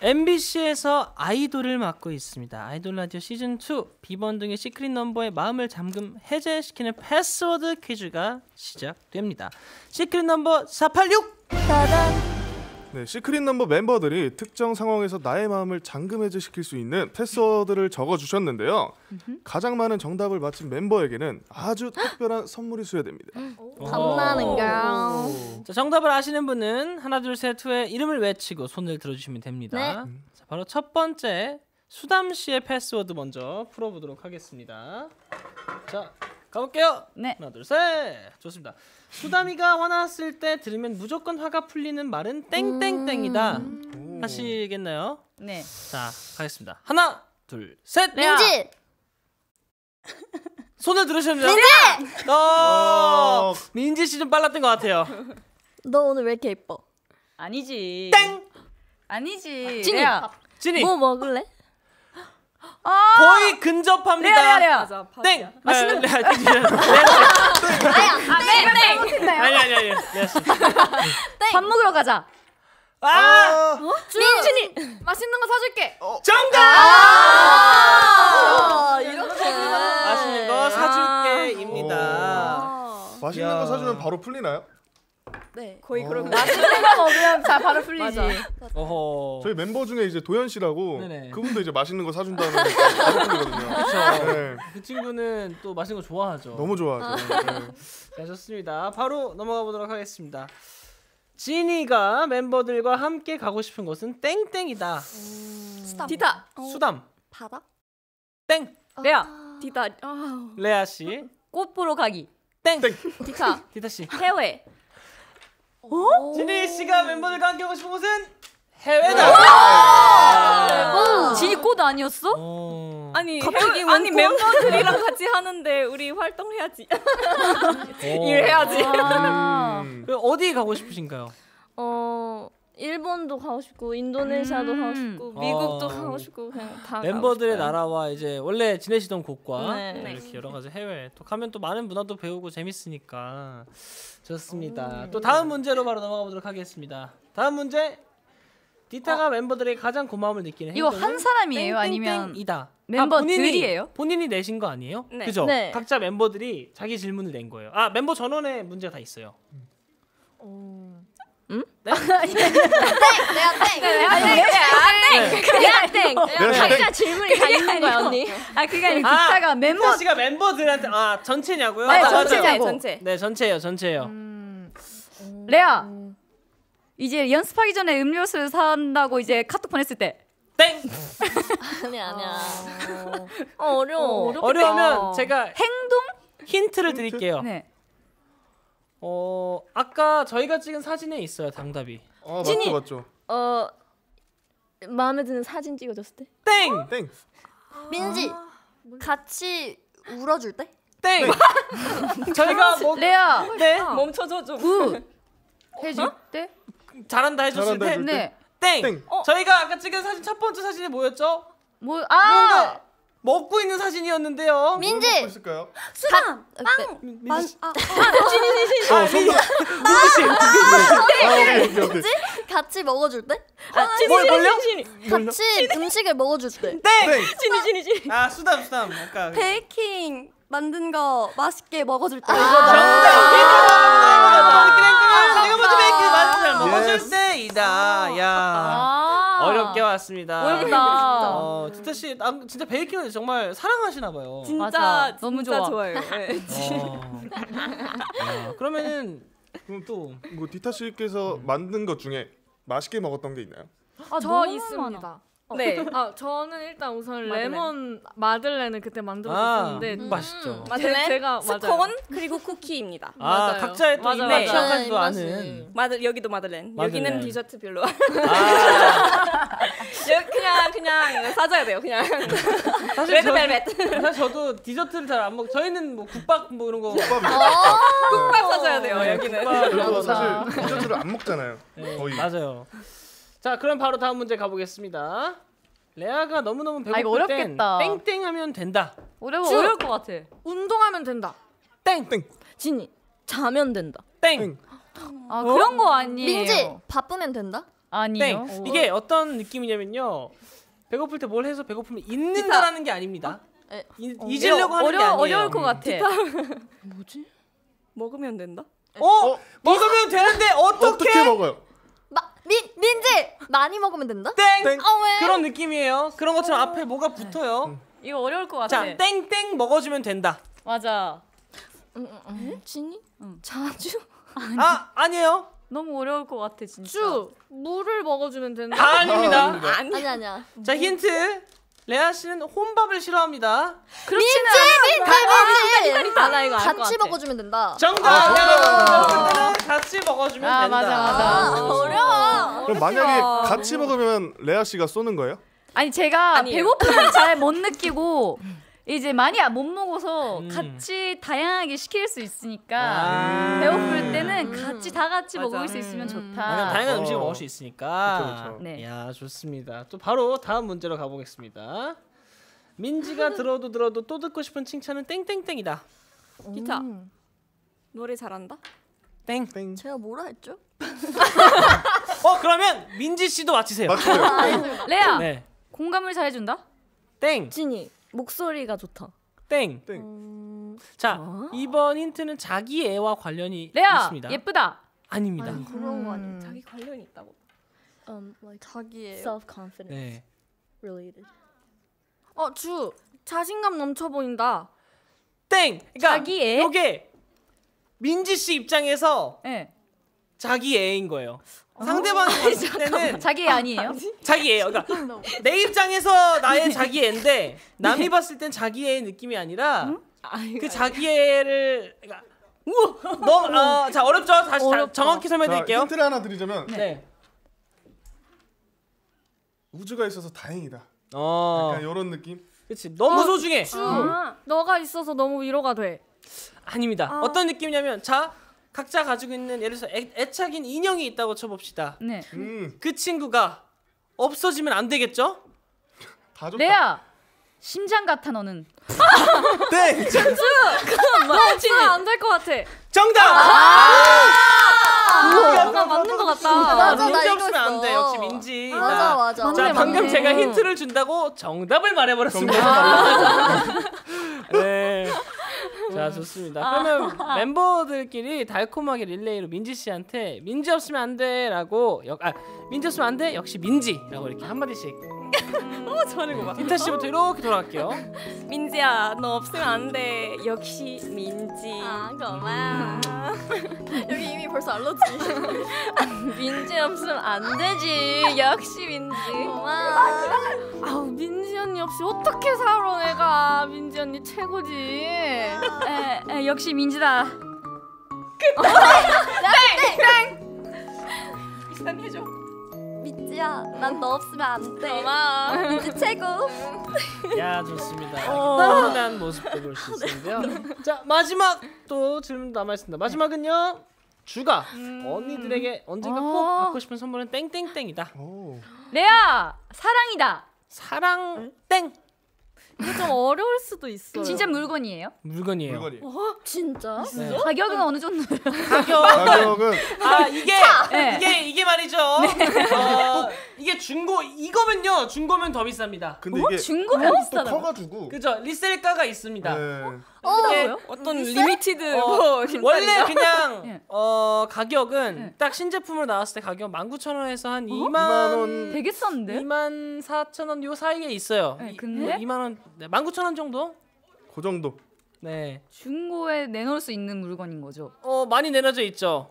엠비씨에서 아이돌을 맡고 있습니다. 아이돌 라디오 시즌 투 비번 등의 시크릿 넘버의 마음을 잠금 해제시키는 패스워드 퀴즈가 시작됩니다. 시크릿 넘버 사팔육. 네, 시크릿 넘버 멤버들이 특정 상황에서 나의 마음을 잠금 해제시킬 수 있는 패스워드를 적어주셨는데요. 가장 많은 정답을 맞힌 멤버에게는 아주 특별한 선물이 수여됩니다. 탐나는 걸. 자, 정답을 아시는 분은 하나 둘 셋 후에 이름을 외치고 손을 들어주시면 됩니다. 네. 자, 바로 첫 번째 수담 씨의 패스워드 먼저 풀어보도록 하겠습니다. 자, 가볼게요. 네. 하나 둘 셋. 좋습니다. 수담이가 화났을 때 들으면 무조건 화가 풀리는 말은 땡땡땡이다. 음. 하시겠나요? 네. 자, 가겠습니다. 하나 둘 셋. 민지. 손을 들으셨나요? 민지. 어, 민지 씨 좀 빨랐던 것 같아요. 너 오늘 왜 이렇게 예뻐? 아니지. 땡. 아니지. 진이. 레아. 진이. 뭐 먹을래? 아. 거의 근접합니다. 레아 레아 레아. 땡. 맛있는 레아. 거. 아야. 네, 네. 아니 아니 아니. 레아 씨. 밥 먹으러 가자. 아! 어? 민준이 맛있는 거 사줄게. 어. 정답! 아, 이렇게 맛있는 거 사줄게입니다. 맛있는 야. 거 사주면 바로 풀리나요? 네. 거의 어. 그런 맛있는 거 먹으면 자 바로 풀리지. 어허. 저희 멤버 중에 이제 도현 씨라고 네네. 그분도 이제 맛있는 거 사준다면 바로 풀리거든요. 그렇죠. 네. 그 친구는 또 맛있는 거 좋아하죠. 너무 좋아하죠. 네. 자, 좋습니다. 바로 넘어가 보도록 하겠습니다. 지니가 멤버들과 함께 가고 싶은 곳은 땡땡이다. 수담. 디타. 수담. 바다? 땡. 레아. 디타. 아. 레아 씨. 꽃 보러 가기. 땡. 디타. 디타 씨. 해외. 어? 지니 씨가 멤버들과 함께 가고 싶은 곳은 해외다. 오! 지니 꽃 아니었어? 어. 아니 갑자기 해외- 아니 원꽃? 멤버들이랑 같이 하는데 우리 활동해야지. 일해야지. 아. 음. 그럼 어디 가고 싶으신가요? 어 일본도 가고 싶고 인도네시아도 음. 가고 싶고 미국도 어. 가고 싶고 그냥 다 멤버들의 가고 싶어요. 나라와 이제 원래 지내시던 곳과 네. 또 이렇게 여러 가지 해외 또 가면 또 많은 문화도 배우고 재밌으니까 좋습니다. 또 다음 문제로 바로 넘어가 보도록 하겠습니다. 다음 문제. 디타가 멤버들에게 가장 고마움을 느끼는 이거 행동은 한 사람이에요? 아니면 이다. 멤버들이에요? 아, 본인이, 본인이 내신 거 아니에요? 네. 그죠? 네. 각자 멤버들이 자기 질문을 낸 거예요. 아 멤버 전원에 문제가 다 있어요. 응? 네? 내가 땡. 아니, 네. 내가 땡. 내가 각자 질문이 다 있는 거야 언니. 아 그게 아니라 아, 디타가 멤버 디타 씨가 멤버들한테 아 전체냐고요? 네, 아, 전체냐고. 맞아요. 전체. 네 전체예요, 전체예요. 음. 레아. 이제 연습하기 전에 음료수를 산다고 이제 카톡 보냈을 때 땡. 아니 아니야. 어 어려워. 어려우면 제가 행동? 힌트를 드릴게요. 네. 어 아까 저희가 찍은 사진에 있어요, 정답이. 아 진이. 맞죠 맞죠. 어 마음에 드는 사진 찍어줬을 때. 땡. 땡. 민지 같이 울어줄 때. 땡. 저희가 뭐 레아. 네. 멈춰줘 좀. 굿. 해줄 때? 잘한다 해줬을 잘한다 때. 해줄 때. 네. 땡. 땡. 어? 저희가 아까 찍은 사진 첫 번째 사진이 뭐였죠? 뭐 뭔가 아! 먹고 있는 사진이었는데요. 민지. 뭐 있을까요? 수담. 민지 씨. 아, 어 손도. 민지 씨. 아 오케이 오케이 오케이. 같이 먹어줄 때. 뭘 걸려? 같이 음식을 먹어줄 때. 땡. 진이 진이 진이. 아 수담 수담. 아까 베이킹 만든 거 맛있게 먹어줄 때. 정답. 내가 먼저 베이킹 맞으면 먹어줄 예스. 때이다. 야. 아. 어렵게 왔습니다. 어렵다. 어, 디타 씨, 아, 진짜 베이킹을 정말 사랑하시나 봐요. 진짜 맞아. 너무 진짜 좋아. 좋아요. 네. 어. 야, 그러면은 그럼 또 뭐 디타 씨께서 만든 것 중에 맛있게 먹었던 게 있나요? 아, 저 너무 있습니다. 네. 아 저는 일단 우선 마들렌. 레몬 마들렌을 그때 아, 만들었었는데 음, 맛있죠. 마들렌, 제가 스콘 맞아요. 그리고 쿠키입니다. 아, 맞아요. 각자의 또 맞아요, 입맛 맞아요. 취향까지도 네, 아는. 마들 여기도 마들렌. 마들렌. 여기는 디저트 별로. 아, 여기 그냥 그냥 사줘야 돼요. 그냥. 사실 레드벨벳. 저, 사실 저도 디저트를 잘 안 먹. 저희는 뭐 국밥 뭐 이런 거. 국밥. 국밥 사줘야 돼요. 네, 여기는. 국밥 이런 그리고 거 사실 디저트를 안 먹잖아요. 네, 거의. 맞아요. 자, 그럼 바로 다음 문제 가보겠습니다. 레아가 너무너무 아, 이거 배고플 땐 어렵겠다. 땡땡하면 된다. 어려워. 쭉. 어려울 것 같아. 운동하면 된다. 땡. 땡. 진이 자면 된다. 땡. 땡. 아, 그런 거 아니에요. 민지 바쁘면 된다. 아니요. 땡. 이게 어떤 느낌이냐면요. 배고플 때 뭘 해서 배고픔이 잊는다라는 게 아닙니다. 에, 이, 어. 잊으려고 하는 어려, 게 아니에요. 어려울 것 같아. 음. 뭐지? 먹으면 된다? 어? 먹으면 되는데 어떻게? 어떻게 먹어요? 마, 민 민지 많이 먹으면 된다? 땡. 땡. 어, 왜? 그런 느낌이에요. 그런 것처럼 앞에 뭐가 붙어요. 이거 어려울 것 같아. 자, 땡땡 먹어주면 된다. 맞아. 음, 음, 진이? 응. 자주? 아, 아니에요. 너무 어려울 것 같아 진짜. 주 물을 먹어주면 된다. 아, 아닙니다. 아니 아니야. 자, 힌트. 레아 씨는 혼밥을 싫어합니다. 민지 민지 민지. 아, 나 이거 알것 같이 같아. 먹어주면 된다. 정답. 아, 같이 먹어주면 아, 된다. 맞아, 맞아. 아, 어려워. 그럼 만약에 같이 먹으면 레아 씨가 쏘는 거예요? 아니 제가 아니에요. 배고픔을 잘 못 느끼고 이제 많이 못 먹어서 음. 같이 다양하게 시킬 수 있으니까 아. 배고플 때는 음. 같이 다 같이 맞아. 먹을 수 있으면 아, 좋다. 다양한 어. 음식을 먹을 수 있으니까. 그쵸, 그쵸. 네. 야, 좋습니다. 또 바로 다음 문제로 가보겠습니다. 민지가 들어도 들어도 또 듣고 싶은 칭찬은 땡땡땡이다. 기타. 노래 잘한다? 땡. 땡. 제가 뭐라 했죠? 어, 그러면 민지 씨도 맞히세요. 맞추세요. 레아 네. 공감을 잘해준다. 땡. 진이 목소리가 좋다. 땡. 땡. 음, 자, 이번 힌트는 자기 애와 관련이 레아 있습니다. 예쁘다. 아닙니다. 아니, 그런 거 아니야. 자기 관련이 있다고. um, like 자기예요. Self confidence 네. related. 어, 주 자신감 넘쳐 보인다. 땡. 그러니까 자기 애? 이게 민지 씨 입장에서 네. 자기 애인 거예요. 상대방이 봤을 때는 자기 애 아니에요? 자기 애예요. 그러니까 내 입장에서 나의 자기 애인데 남이 봤을 땐 자기 애의 느낌이 아니라 그 자기 애를 그러니까 너무 어, 자 어렵죠? 다시 자, 정확히 설명해 자, 드릴게요. 힌트를 하나 드리자면 네. 우주가 있어서 다행이다. 어. 약간 이런 느낌. 그렇지. 너무 어, 소중해. 주 너가 있어서 너무 위로가 돼. 아닙니다. 아. 어떤 느낌이냐면 자 각자 가지고 있는 예를 들어서 애, 애착인 인형이 있다고 쳐봅시다. 네. 음, 그 친구가 없어지면 안 되겠죠? 다 좋다. 레아 심장 같아 너는. 땡. 너 진짜 안 될 것 같아. 정답. 아, 뭔가 맞는 것 같다. 맞아, 나 민지 이거 없으면 안 돼. 있어. 역시 민지. 맞아 나- 맞아. 자 맞네, 방금 맞네. 제가 힌트를 준다고 정답을 말해버렸습니다. 네. 자 좋습니다. 그러면 멤버들끼리 달콤하게 릴레이로 민지 씨한테 민지 없으면 안 돼라고 역, 아 민지 없으면 안 돼 역시 민지라고 이렇게 한 마디씩. 어, 저는 거 봐. 기타 씨부터 이렇게 돌아갈게요. 민지야, 너 없으면 안 돼. 역시 민지. 아 고마워. 여기 이미 벌써 알러지. 민지 없으면 안 되지. 역시 민지. 고마워. 아우 민지 언니 없이 어떻게 살아 내가. 민지 언니 최고지. 에, 에, 역시 민지다. 일단 해줘. 민지야, 난 너 없으면 안 돼. 고마워. 민지 최고. 야 좋습니다. 훈훈한 모습도 볼 수 있는데요. 자 마지막 또 질문 남아 있습니다. 마지막은요. 주가 언니들에게 언젠가 꼭 어. 받고 싶은 선물은 땡땡땡이다. 오. 레아 사랑이다. 사랑 땡 이거 좀 어려울 수도 있어. 진짜 물건이에요? 물건이에요. 물건이. 진짜? 네. 가격은 어느 정도? 가격 가격은 아 이게 네. 이게 이게 말이죠. 어, 이게 중고 이거면요 중고면 더 비쌉니다. 근데 이게 중고면 또 비싸다고? 커가지고. 그죠 리셀가가 있습니다. 네. 이게 어떤 리미티드 어, 뭐 원래 그냥 네. 어 가격은 네. 딱 신제품으로 나왔을 때 가격 만 구천 원에서 한 이만 이만 원. 되게 싼데? 이만 사천 원 요 사이에 있어요. 네, 이- 근데? 이만 원, 네, 만 구천 원 정도? 그 정도. 네. 중고에 내놓을 수 있는 물건인 거죠. 어 많이 내려져 있죠.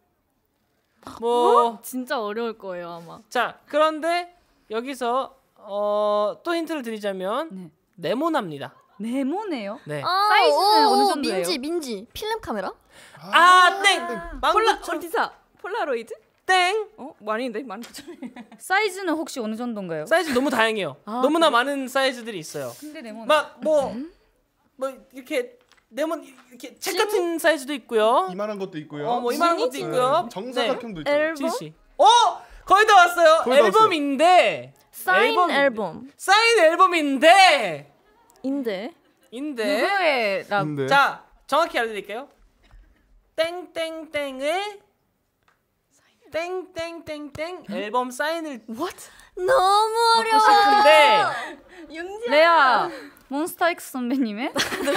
뭐 진짜 어려울 거예요 아마. 자 그런데 여기서 어, 또 힌트를 드리자면 네. 네모납니다. 네모네요. 네. 아, 사이즈는 오, 어느 정도예요? 민지 민지 필름 카메라? 아 땡. 만 폴라 구천 어디서? 폴라로이드? 땡. 어? 많이인데? 만 구천 원. 사이즈는 혹시 어느 정도인가요? 사이즈 너무 다양해요. 아, 너무나 많은 사이즈들이 있어요. 근데 네모. 막 뭐 뭐 이렇게 네모 이렇게 책 같은 사이즈도 있고요. 이만한 것도 있고요. 어 뭐 이만한 것도 있고요. 네, 정사각형도 있죠. 앨범? 지시. 어 거의 다 왔어요. 거의 다 앨범인데 사인 앨범인데. 앨범. 사인 앨범인데 인데. 인데 누구의라고? 근데 자 정확히 알려드릴게요. 땡땡땡의 땡땡땡땡 앨범 사인을 What? 너무 받고 싶은데 레아 몬스타엑스 선배님의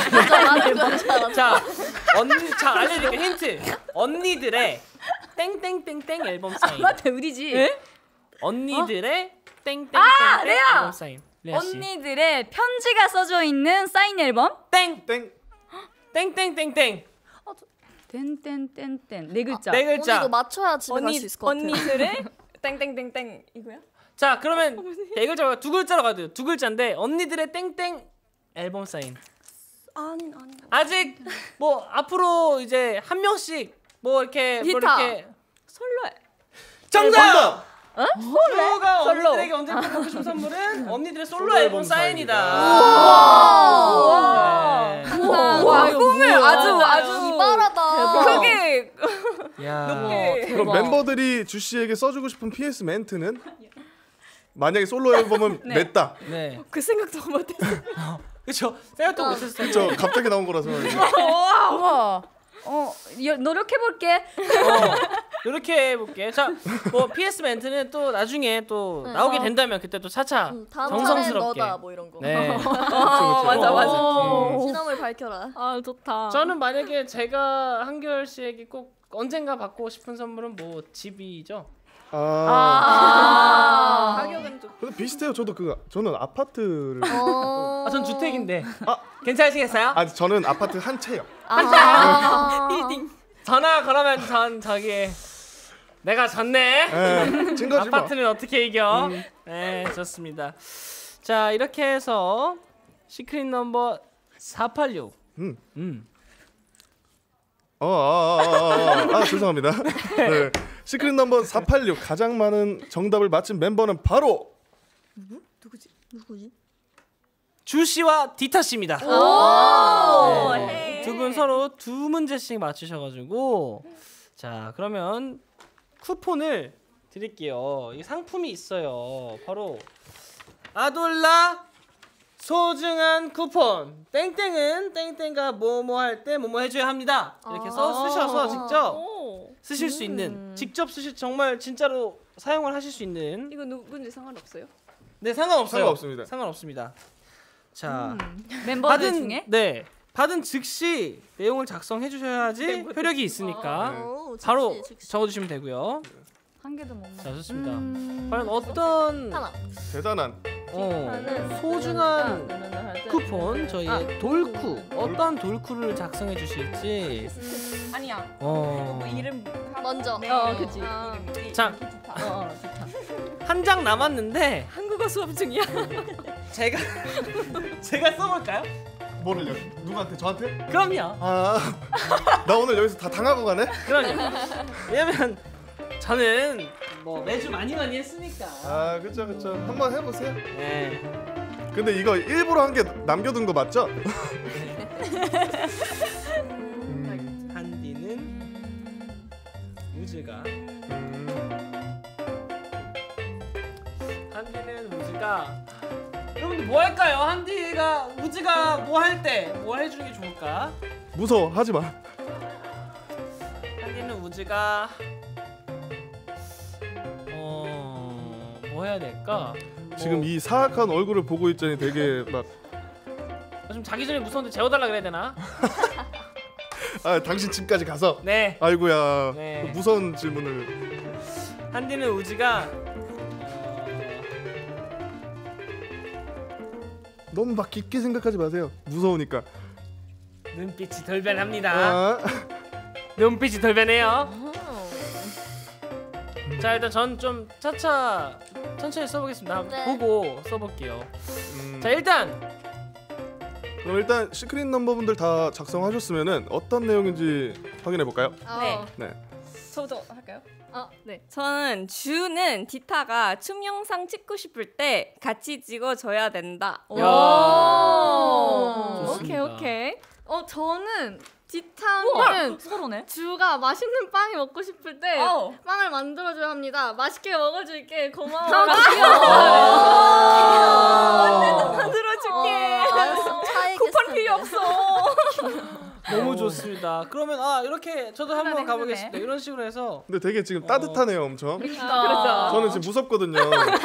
자 언니 자 알려드릴게요. 힌트 언니들의 땡땡땡땡 앨범 사인. 맞아 우리지. 에? 언니들의 땡땡땡땡 아, 레아! 앨범 사인. 레아 씨. 언니들의 편지가 써져 있는 사인 앨범? 땡! 땡! 땡땡땡땡! 땡땡땡땡 네 글자. 네 글자. 언니 이거 맞춰야 집에 갈 수 있을 것 같아요. 언니들의 땡땡땡땡 이거야? 자 그러면 네 글자가 두 글자로 가도 돼요. 두 글자인데 언니들의 땡땡 앨범 사인. 아니 아니. 아직 뭐 앞으로 이제 한 명씩 뭐 이렇게 뭐 기타. 이렇게 솔로에. 정답! 어? 솔로가 솔로. 언니들에게 언제 받고 싶은 선물은 언니들의 솔로, 솔로 앨범 앨범 사인이다. 우와. 네. 와 꿈을 아주 아주 이빨하다. 크게 야. 높게. 그럼 멤버들이 주 씨에게 써주고 싶은 피에스 멘트는 만약에 솔로 앨범은 네. 냈다. 네. 그 생각도 못했어. 그렇죠. 생각도 못했어요. 그렇죠. 갑자기 나온 거라서. 우와. 어 노력해 볼게. 어, 이렇게 해볼게. 자, 뭐 피에스 멘트는 또 나중에 또 네. 나오게 어. 된다면 그때 또 차차 음, 다음 정성스럽게. 차례는 너다 뭐 이런 거. 네. 어, 맞아 맞아. 음. 신함을 밝혀라. 아 좋다. 저는 만약에 제가 한결 씨에게 꼭 언젠가 받고 싶은 선물은 뭐 집이죠. 아. 아. 가격은 좀. 근데 비슷해요. 저도 그 저는 아파트를. 어. 아, 전 주택인데. 아, 괜찮으시겠어요? 아, 저는 아파트 한 채요. 아. 빌딩. 전화 그러면 전 저기 내가 졌네. 네, 진 거지 뭐. 아파트는 어떻게 이겨? 음. 네, 좋습니다. 자, 이렇게 해서 시크릿 넘버 사팔육. 음. 음. 어, 아, 아, 아, 아, 아, 죄송합니다. 네. 시크릿 넘버 사팔육 가장 많은 정답을 맞힌 멤버는 바로 누구? 누구지? 누구지? 주 씨와 디타 씨입니다. 오. 네. 두 분 서로 두 문제씩 맞추셔가지고 자 그러면 쿠폰을 드릴게요. 이 상품이 있어요. 바로 아돌라 소중한 쿠폰. 땡땡은 땡땡가 뭐뭐 할 때 뭐뭐 해줘야 합니다. 이렇게 써 쓰셔서 직접 쓰실 수 있는 직접 쓰실 정말 진짜로 사용을 하실 수 있는. 이거 누군지 상관없어요? 네 상관없어요. 상관없습니다. 상관없습니다. 자 음. 멤버들 받은, 중에 네 받은 즉시 내용을 작성해 주셔야지 효력이 있으니까 오, 즉시, 바로 즉시. 적어주시면 되고요. 한 개도 못 먹어. 자 좋습니다. 음... 과연 어떤 하나. 대단한 어, 소중한 쿠폰 저희의 돌쿠 어떤 돌쿠를 작성해 주실지 아니야. 어, 뭐 이름 먼저. 어, 그치. 아. 이름. 자, 어, 기타. 한 장 남았는데 한국어 수업 중이야. 제가 제가 써볼까요? 뭐를요? 누구한테? 저한테? 그럼요. 아, 나 오늘 여기서 다 당하고 가네? 그럼요. 왜냐면 저는 뭐 매주 많이 많이 했으니까. 아, 그쵸, 그쵸. 한번 해보세요. 네. 근데 이거 일부러 한 게 남겨둔 거 맞죠? 한디는 우즈가 한디는 우즈가 여러분들 뭐 할까요? 한디가 우즈가 뭐 할 때 뭐 해주는 게 좋을까? 무서워, 하지 마. 한디는 우즈가 어... 뭐 해야 될까? 지금 뭐... 이 사악한 얼굴을 보고 있자니 되게 막 좀 자기 전에 무서운데 재워달라 그래야 되나? 아, 당신 집까지 가서? 네. 아이고야. 네. 무서운 질문을. 한디는 우즈가 너무 막 깊게 생각하지 마세요. 무서우니까. 눈빛이 덜 변합니다. 아. 눈빛이 덜 변해요. 자 일단 전 좀 차차 천천히 써보겠습니다. 네. 보고 써볼게요. 음. 자 일단 그럼 일단 시크릿 넘버분들 다 작성하셨으면은 어떤 내용인지 확인해 볼까요? 네. 네. 저도 할까요? 어, 네. 저는 주는 디타가 춤 영상 찍고 싶을 때 같이 찍어줘야 된다. 오. 좋습니다. 오케이 오케이. 어 저는 디타는 서로네. 주가 맛있는 빵이 먹고 싶을 때 어. 빵을 만들어줘야 합니다. 맛있게 먹어줄게. 고마워. 언제든 만들어줄게. 알았어. 차이겠어. 쿠폰 필요 없어. 너무 좋습니다. 그러면 아 이렇게 저도 한번 힘드네, 가보겠습니다. 이런 식으로 해서. 근데 되게 지금 따뜻하네요, 엄청. 그렇죠. 저는 지금 무섭거든요.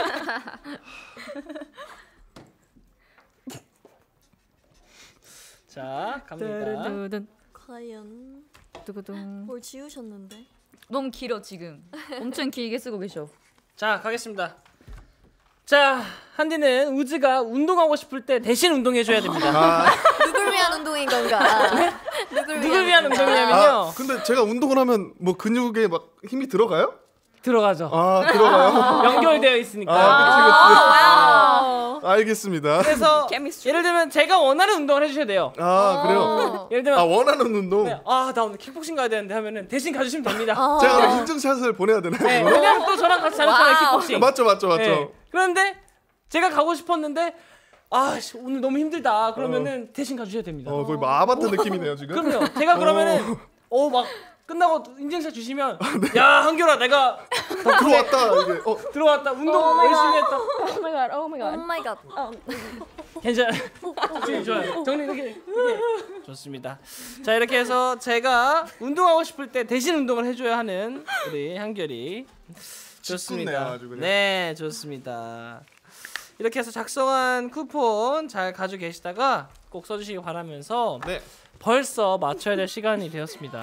자, 갑니다. 과연 두구둥. 뭘 지우셨는데? 너무 길어 지금. 엄청 길게 쓰고 계셔. 자, 가겠습니다. 자, 한디는 우즈가 운동하고 싶을 때 대신 운동해줘야 됩니다. 아. 누굴 위한 운동인 건가? 누굴, 누굴 위한 운동이냐면요. 아, 근데 제가 운동을 하면 뭐 근육에 막 힘이 들어가요? 들어가죠. 아, 들어가요? 연결되어 있으니까. 아, 그치, 그치. 알겠습니다. 그래서 예를 들면 제가 원하는 운동을 해주셔야 돼요. 아, 그래요? 예를 들면 아, 원하는 운동? 네, 아, 나 오늘 킥복싱 가야 되는데 하면은 대신 가주시면 됩니다. 제가 그럼 인증샷을 보내야 되나요? 네, 왜냐면 또 저랑 같이 잘했잖아요, 킥복싱. 맞죠, 맞죠, 맞죠. 네. 그런데 제가 가고 싶었는데 아, 씨, 오늘 너무 힘들다. 그러면은 어. 대신 가주셔야 됩니다. 어, 거의 뭐 아바타 느낌이네요, 지금. 그럼요. 제가 그러면은 어, 막 끝나고 인증샷 주시면 야, 한결아, 내가 어, 들어왔다. 이게. 어. 들어왔다. 운동 Oh 열심히 했다. Oh my god. Oh my god. Oh my god. 괜찮아. 지금 좋아요. 정리 이렇게, 이렇게 좋습니다. 자, 이렇게 해서 제가 운동하고 싶을 때 대신 운동을 해줘야 하는 우리 한결이 좋습니다. 아주 그냥. 네, 좋습니다. 이렇게 해서 작성한 쿠폰 잘 가지고 계시다가 꼭 써주시기 바라면서 네. 벌써 맞춰야 될 시간이 되었습니다.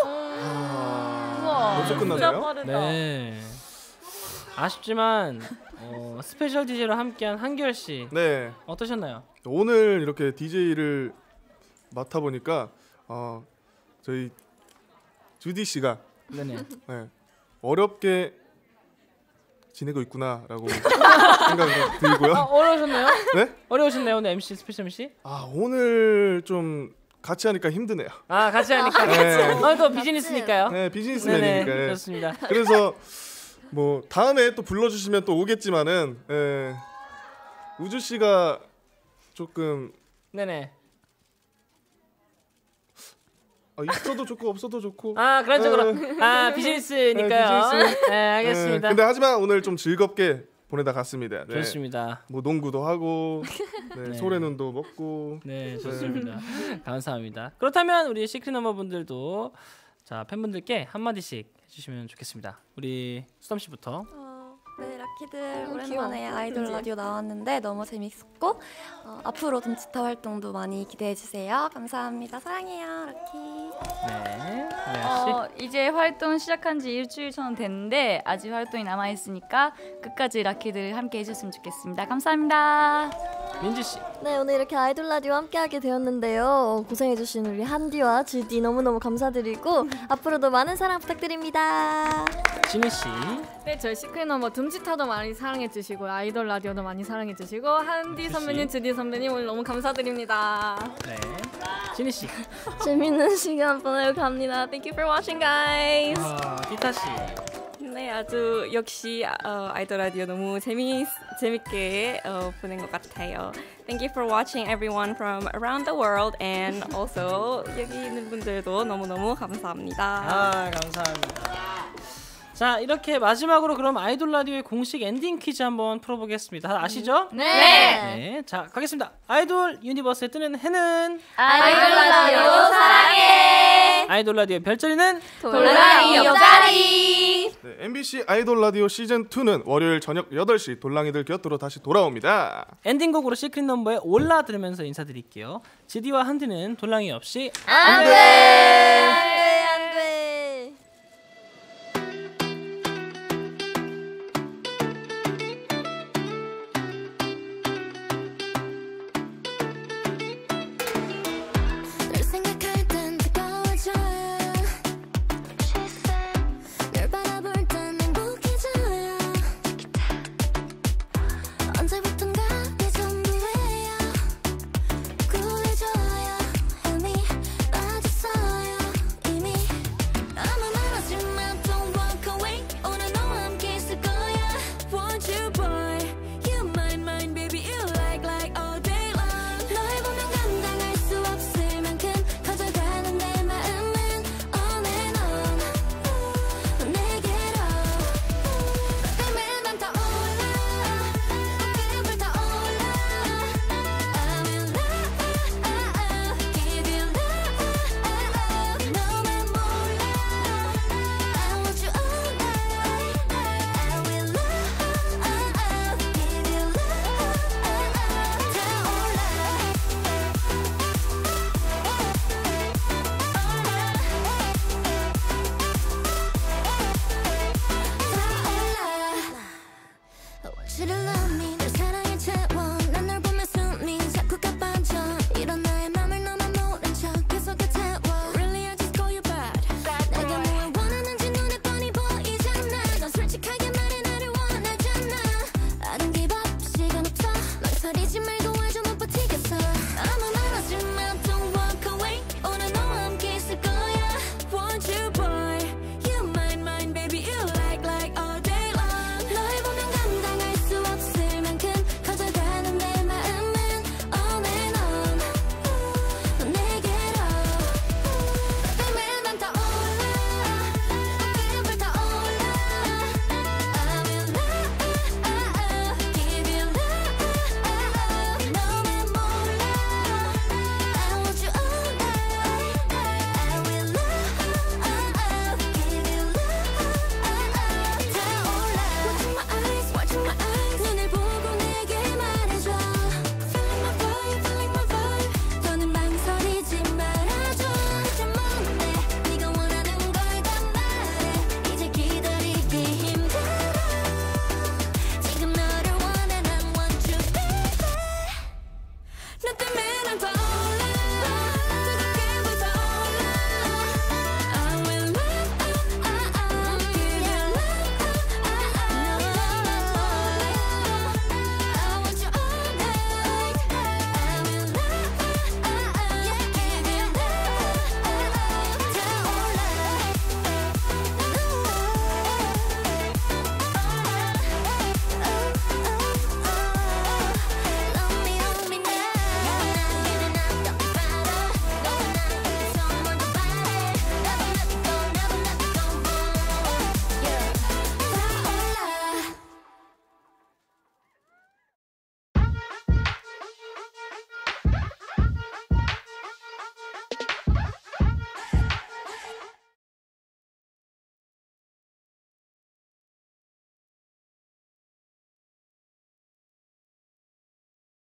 아, 벌써 끝나나요? 네. 아쉽지만 어, 스페셜 디제이로 함께한 한결 씨, 네. 어떠셨나요? 오늘 이렇게 디제이를 맡아 보니까 어, 저희 주디 씨가 네네. 네, 어렵게 지내고 있구나라고 생각이 들고요. 아, 어려우셨나요? 네? 어려우셨나요 오늘 엠씨 스페셜 엠씨? 아, 오늘 좀 같이 하니까 힘드네요. 아, 같이 하니까. 네. 아, 또 비즈니스니까요. 네, 비즈니스맨이니까. 네네, 좋습니다. 그래서 뭐 다음에 또 불러주시면 또 오겠지만은 예, 우주 씨가 조금 네네. 아, 있어도 좋고 없어도 좋고. 아, 그런 쪽으로. 예. 아, 비즈니스니까요. 네, 비즈니스. 네, 알겠습니다. 예, 근데 하지만 오늘 좀 즐겁게 보내다 갔습니다. 네. 좋습니다. 뭐 농구도 하고, 네, 네. 소래눈도 먹고. 네, 좋습니다. 감사합니다. 그렇다면 우리 시크릿 넘버 분들도 자, 팬분들께 한 마디씩 해주시면 좋겠습니다. 우리 수담 씨부터. 어, 네, 라키들 오랜만에 아이돌 라디오 나왔는데 너무 재밌었고 어, 앞으로 둠치타 활동도 많이 기대해 주세요. 감사합니다. 사랑해요, 라키. 네, 어, 이제 활동 시작한 지 일주일 정도 됐는데 아직 활동이 남아 있으니까 끝까지 라키들 함께 해줬으면 좋겠습니다. 감사합니다. 민지 씨. 네, 오늘 이렇게 아이돌 라디오 함께하게 되었는데요. 고생해주신 우리 한디와 주디 너무너무 감사드리고 앞으로도 많은 사랑 부탁드립니다. 진희 씨. 네, 저희 시크릿 넘버 둠치타도 많이 사랑해 주시고 아이돌 라디오도 많이 사랑해 주시고 한디 선배님, 주디 선배님 오늘 너무 감사드립니다. 네. 진희 씨. 재밌는 시간 보내고 갑니다. Thank you for watching, guys. 아, 기타 씨. 네, 아주 역시 어, 아이돌 라디오 너무 재미 재밌게 어, 보낸 것 같아요. Thank you for watching everyone from around the world and also 여기 있는 분들도 너무 너무 감사합니다. 아, 감사합니다. 자, 이렇게 마지막으로 그럼 아이돌 라디오의 공식 엔딩 퀴즈 한번 풀어보겠습니다. 다들 아시죠? 네. 네. 자, 가겠습니다. 아이돌 유니버스에 뜨는 해는 아이돌 라디오 사랑해. 아이돌 라디오의 별자리는 돌랑이 옆자리. 네, 엠비씨 아이돌 라디오 시즌 이는 월요일 저녁 여덟 시 돌랑이들 곁으로 다시 돌아옵니다. 엔딩곡으로 시크릿 넘버에 올라 들으면서 인사드릴게요. 지디와 한디는 돌랑이 없이 안 돼.